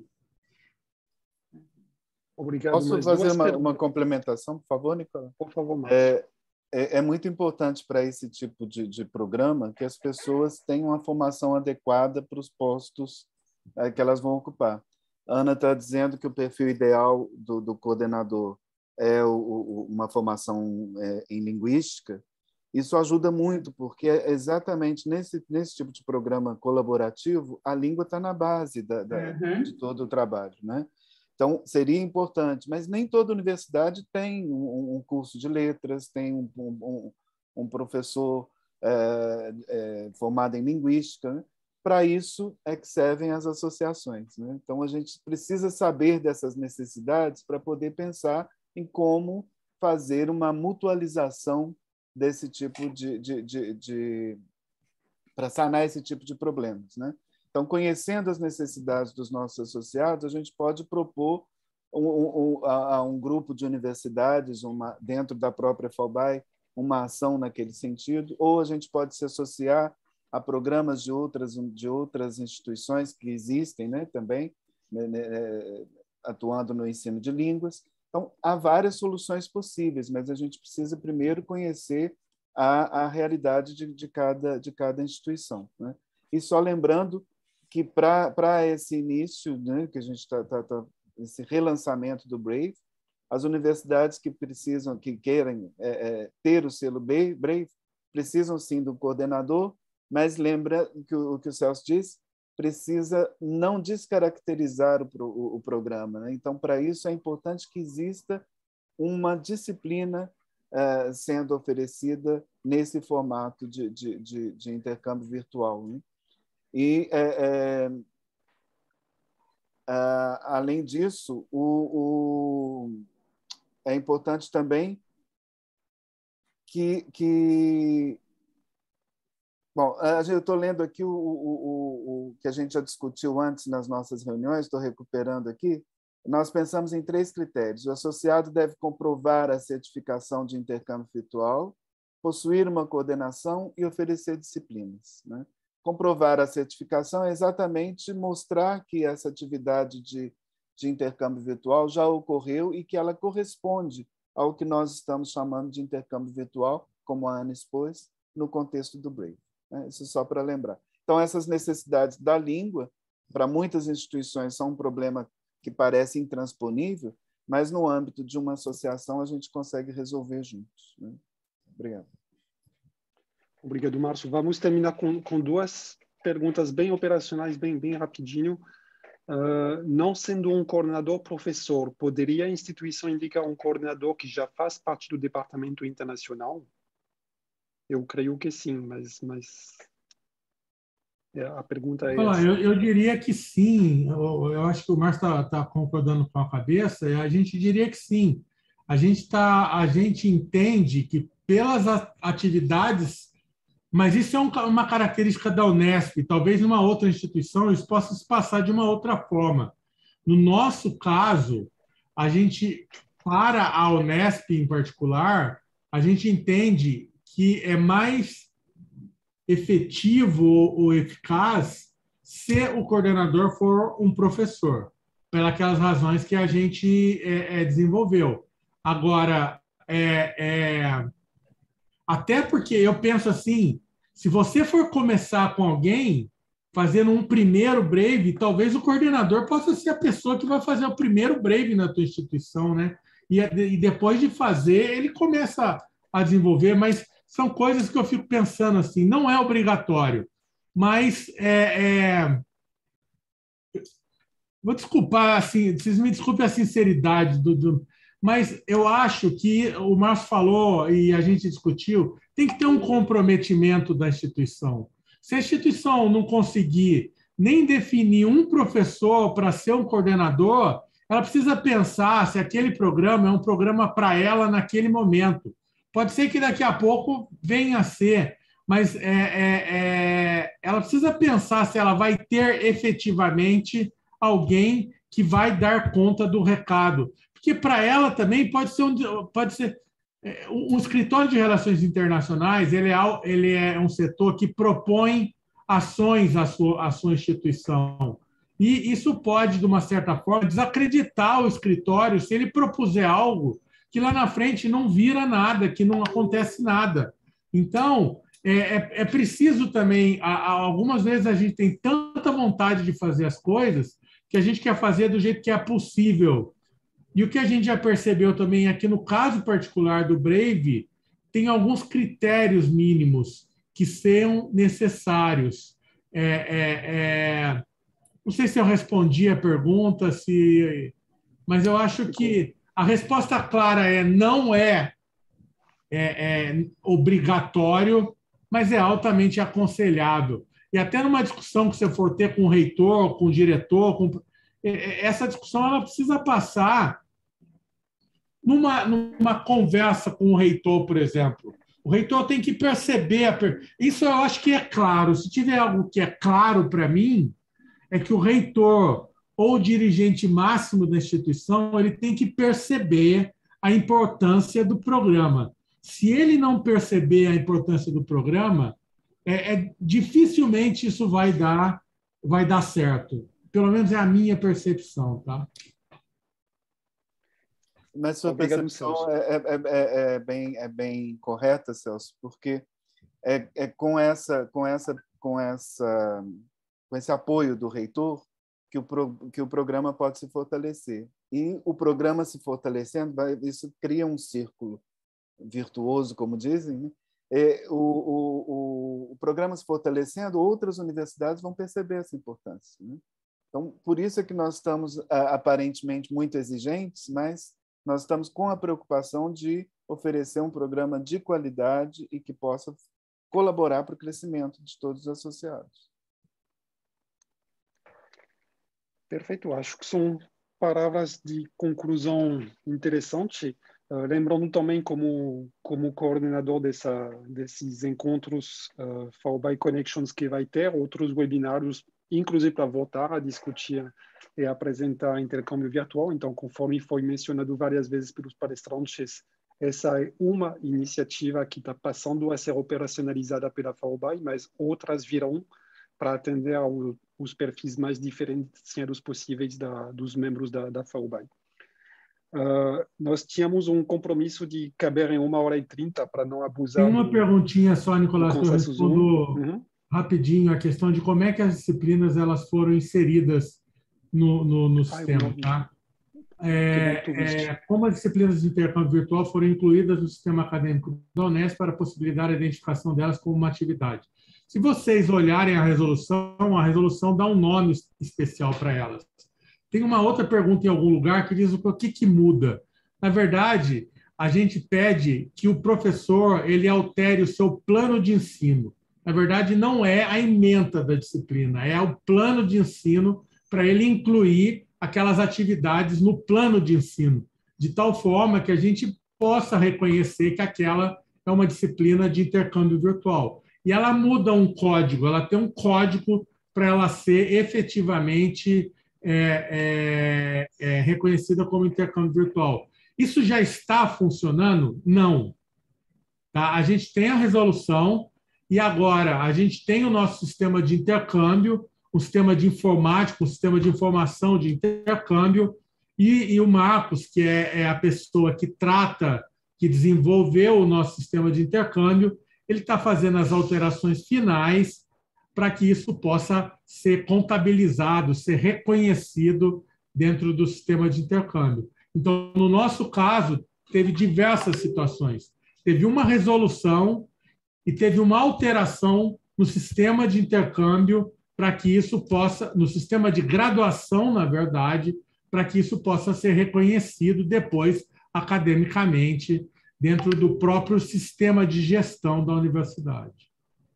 Obrigado. Posso fazer uma, uma complementação, por favor, Nicolau? Por favor, Márcio. É, é, é muito importante para esse tipo de, de programa que as pessoas tenham uma formação adequada para os postos é, que elas vão ocupar. A Ana está dizendo que o perfil ideal do, do coordenador é o, o, uma formação é, em linguística. Isso ajuda muito, porque é exatamente nesse, nesse tipo de programa colaborativo, a língua está na base da, da, uhum. de todo o trabalho, né? Então, seria importante, mas nem toda universidade tem um, um curso de letras, tem um, um, um professor é, é, formado em linguística, né? Para isso é que servem as associações, né? Então, a gente precisa saber dessas necessidades para poder pensar em como fazer uma mutualização desse tipo de... de, de, de para sanar esse tipo de problemas, né? Então, conhecendo as necessidades dos nossos associados, a gente pode propor um, um, a, a um grupo de universidades, uma, dentro da própria FAUBAI, uma ação naquele sentido, ou a gente pode se associar a programas de outras, de outras instituições que existem, né, também, né, né, atuando no ensino de línguas. Então, há várias soluções possíveis, mas a gente precisa primeiro conhecer a, a realidade de, de, cada, de cada instituição, né? E só lembrando que para esse início, né, que a gente está, tá, tá, esse relançamento do Brave, as universidades que precisam, que querem é, é, ter o selo Brave, precisam sim do coordenador, mas lembra que o, o que o Celso disse, precisa não descaracterizar o, o, o programa, né? Então, para isso é importante que exista uma disciplina é, sendo oferecida nesse formato de, de, de, de intercâmbio virtual, né? E, é, é, é, além disso, o, o, é importante também que... que bom, eu estou lendo aqui o, o, o, o que a gente já discutiu antes nas nossas reuniões, estou recuperando aqui. Nós pensamos em três critérios. O associado deve comprovar a certificação de intercâmbio virtual, possuir uma coordenação e oferecer disciplinas, né? Comprovar a certificação é exatamente mostrar que essa atividade de, de intercâmbio virtual já ocorreu e que ela corresponde ao que nós estamos chamando de intercâmbio virtual, como a Ana expôs, no contexto do Brave, né? Isso só para lembrar. Então, essas necessidades da língua, para muitas instituições, são um problema que parece intransponível, mas no âmbito de uma associação a gente consegue resolver juntos, né? Obrigado. Obrigado, Márcio. Vamos terminar com, com duas perguntas bem operacionais, bem, bem rapidinho. Uh, não sendo um coordenador professor, poderia a instituição indicar um coordenador que já faz parte do departamento internacional? Eu creio que sim, mas, mas a pergunta é Olá, essa. Eu, eu diria que sim. Eu, eu acho que o Márcio está tá concordando com a cabeça. A gente diria que sim. A gente, tá, a gente entende que pelas atividades mas isso é um, uma característica da Unesp. Talvez numa outra instituição isso possa se passar de uma outra forma. No nosso caso, a gente, para a Unesp em particular, a gente entende que é mais efetivo ou eficaz se o coordenador for um professor, pelas razões que a gente é, é, desenvolveu. Agora, é, é, até porque eu penso assim, se você for começar com alguém fazendo um primeiro Brave, talvez o coordenador possa ser a pessoa que vai fazer o primeiro Brave na tua instituição, né? E, e depois de fazer, ele começa a desenvolver, mas são coisas que eu fico pensando assim, não é obrigatório, mas é, é... vou desculpar, assim, vocês me desculpem a sinceridade, do, do... mas eu acho que o Márcio falou e a gente discutiu, tem que ter um comprometimento da instituição. Se a instituição não conseguir nem definir um professor para ser um coordenador, ela precisa pensar se aquele programa é um programa para ela naquele momento. Pode ser que daqui a pouco venha a ser, mas é, é, é, ela precisa pensar se ela vai ter efetivamente alguém que vai dar conta do recado. Porque para ela também pode ser um, pode ser, um escritório de relações internacionais, ele é, ele é um setor que propõe ações à sua, à sua instituição. E isso pode, de uma certa forma, desacreditar o escritório se ele propuser algo que lá na frente não vira nada, que não acontece nada. Então, é, é, é preciso também, a, a, algumas vezes a gente tem tanta vontade de fazer as coisas que a gente quer fazer do jeito que é possível. E o que a gente já percebeu também é que, no caso particular do Brave, tem alguns critérios mínimos que são necessários. É, é, é... Não sei se eu respondi a pergunta, se... mas eu acho que a resposta clara é não é, é, é obrigatório, mas é altamente aconselhável. E até numa discussão que você for ter com o reitor, com o diretor, com... essa discussão ela precisa passar numa, numa conversa com o reitor, por exemplo. O reitor tem que perceber... A per... Isso eu acho que é claro. Se tiver algo que é claro para mim, é que o reitor ou o dirigente máximo da instituição ele tem que perceber a importância do programa. Se ele não perceber a importância do programa, é, é, dificilmente isso vai dar, vai dar certo. Pelo menos é a minha percepção. Tá? Mas sua Obrigado, percepção é, é, é, é, bem, é bem correta, Celso, porque é, é com, essa, com, essa, com, essa, com esse apoio do reitor que o, pro, que o programa pode se fortalecer. E o programa se fortalecendo, vai, isso cria um círculo virtuoso, como dizem, né? É, o, o, o programa se fortalecendo, outras universidades vão perceber essa importância, né? Então, por isso é que nós estamos aparentemente muito exigentes, mas nós estamos com a preocupação de oferecer um programa de qualidade e que possa colaborar para o crescimento de todos os associados. Perfeito, acho que são palavras de conclusão interessantes. Uh, lembrando também, como, como coordenador dessa, desses encontros uh, V B I Connections que vai ter, outros webinários, inclusive para voltar a discutir e apresentar intercâmbio virtual. Então, conforme foi mencionado várias vezes pelos palestrantes, essa é uma iniciativa que está passando a ser operacionalizada pela V B I, mas outras virão para atender ao, os perfis mais diferenciados possíveis da, dos membros da, da V B I. Uh, nós tínhamos um compromisso de caber em uma hora e trinta para não abusar. Tem uma do, perguntinha só, Nicolás, que eu respondo uhum. rapidinho a questão de como é que as disciplinas elas foram inseridas no, no, no sistema. Ai, tá? É, é, como as disciplinas de intercâmbio virtual foram incluídas no sistema acadêmico da Unesp para possibilitar a identificação delas como uma atividade. Se vocês olharem a resolução, a resolução dá um nome especial para elas. Tem uma outra pergunta em algum lugar que diz o que, que muda. Na verdade, a gente pede que o professor ele altere o seu plano de ensino. Na verdade, não é a ementa da disciplina, é o plano de ensino para ele incluir aquelas atividades no plano de ensino, de tal forma que a gente possa reconhecer que aquela é uma disciplina de intercâmbio virtual. e ela muda um código, ela tem um código para ela ser efetivamente é, é, é, reconhecida como intercâmbio virtual. Isso já está funcionando? Não. Tá? A gente tem a resolução e agora a gente tem o nosso sistema de intercâmbio, o sistema de informática, o sistema de informação de intercâmbio, e, e o Marcos, que é, é a pessoa que trata, que desenvolveu o nosso sistema de intercâmbio, ele está fazendo as alterações finais para que isso possa ser contabilizado, ser reconhecido dentro do sistema de intercâmbio. Então, no nosso caso, teve diversas situações. Teve uma resolução e teve uma alteração no sistema de intercâmbio para que isso possa, no sistema de graduação, na verdade, para que isso possa ser reconhecido depois academicamente dentro do próprio sistema de gestão da universidade.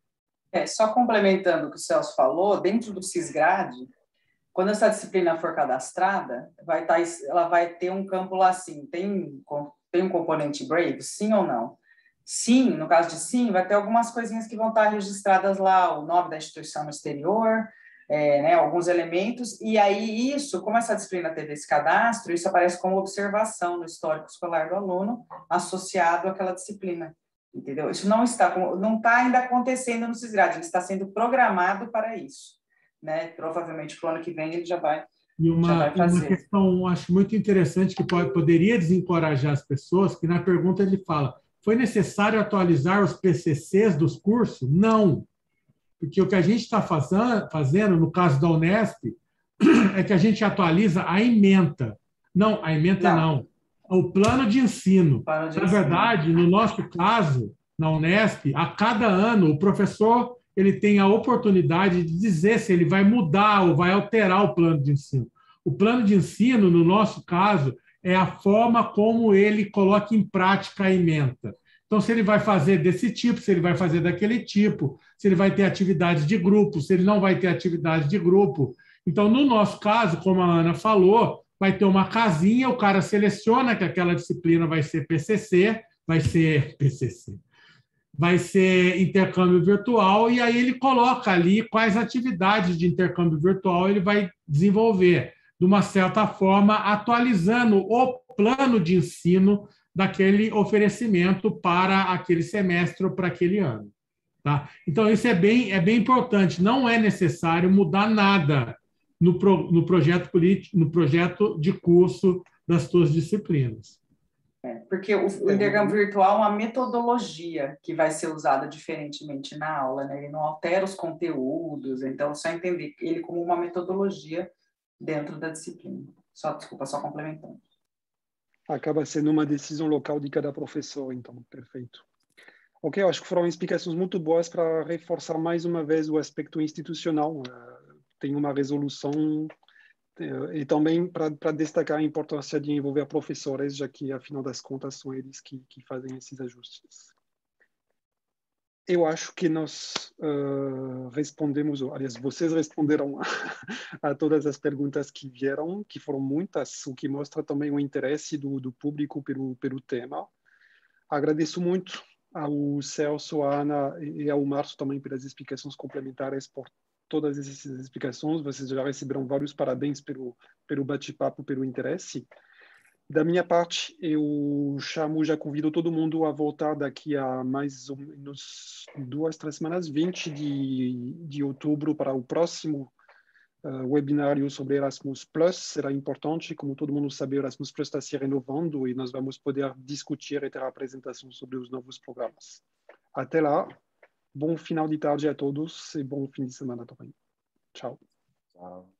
É, só complementando o que o Celso falou, dentro do Cisgrade, quando essa disciplina for cadastrada, vai estar, ela vai ter um campo lá assim, tem, tem um componente Brave, sim ou não? Sim, no caso de sim, vai ter algumas coisinhas que vão estar registradas lá, o nome da instituição no exterior, é, né, alguns elementos, e aí isso, como essa disciplina teve esse cadastro, isso aparece como observação no histórico escolar do aluno associado àquela disciplina. Entendeu? Isso não está, não está ainda acontecendo no Cisgrade, ele está sendo programado para isso, né? Provavelmente para o ano que vem ele já vai, e uma, já vai fazer. Uma questão, acho muito interessante, que pode, poderia desencorajar as pessoas, que na pergunta ele fala, foi necessário atualizar os P C Cs dos cursos? Não, porque o que a gente está fazendo, no caso da Unesp, é que a gente atualiza a ementa. Não, a ementa não. não. O plano de ensino. Plano de Na ensino. verdade, no nosso caso, na Unesp, a cada ano, o professor ele tem a oportunidade de dizer se ele vai mudar ou vai alterar o plano de ensino. O plano de ensino, no nosso caso, é a forma como ele coloca em prática a ementa. Então, se ele vai fazer desse tipo, se ele vai fazer daquele tipo, se ele vai ter atividades de grupo, se ele não vai ter atividade de grupo. Então, no nosso caso, como a Ana falou, vai ter uma casinha, o cara seleciona que aquela disciplina vai ser P C C, vai ser P C C, vai ser intercâmbio virtual, e aí ele coloca ali quais atividades de intercâmbio virtual ele vai desenvolver, de uma certa forma, atualizando o plano de ensino daquele oferecimento para aquele semestre ou para aquele ano. Tá? Então, isso é bem, é bem importante. Não é necessário mudar nada no, pro, no, projeto político, no projeto de curso das suas disciplinas. É, porque o, o intercâmbio virtual é uma metodologia que vai ser usada diferentemente na aula, né? Ele não altera os conteúdos, então só entender ele como uma metodologia dentro da disciplina. Só, desculpa, só complementando. Acaba sendo uma decisão local de cada professor, então, perfeito. Ok, eu acho que foram explicações muito boas para reforçar mais uma vez o aspecto institucional. Tem uma resolução e também para destacar a importância de envolver professores, já que, afinal das contas, são eles que, que fazem esses ajustes. Eu acho que nós uh, respondemos, aliás, vocês responderam a, a todas as perguntas que vieram, que foram muitas, o que mostra também o interesse do, do público pelo, pelo tema. Agradeço muito ao Celso, à Ana e ao Márcio também pelas explicações complementares, por todas essas explicações. Vocês já receberam vários parabéns pelo, pelo bate-papo, pelo interesse. Da minha parte, eu chamo, já convido todo mundo a voltar daqui a mais ou menos duas, três semanas, vinte de, de outubro, para o próximo uh, webinário sobre Erasmus Plus. Será importante, como todo mundo sabe, o Erasmus Plus está se renovando e nós vamos poder discutir e ter apresentação sobre os novos programas. Até lá, bom final de tarde a todos e bom fim de semana também. Tchau. Tchau.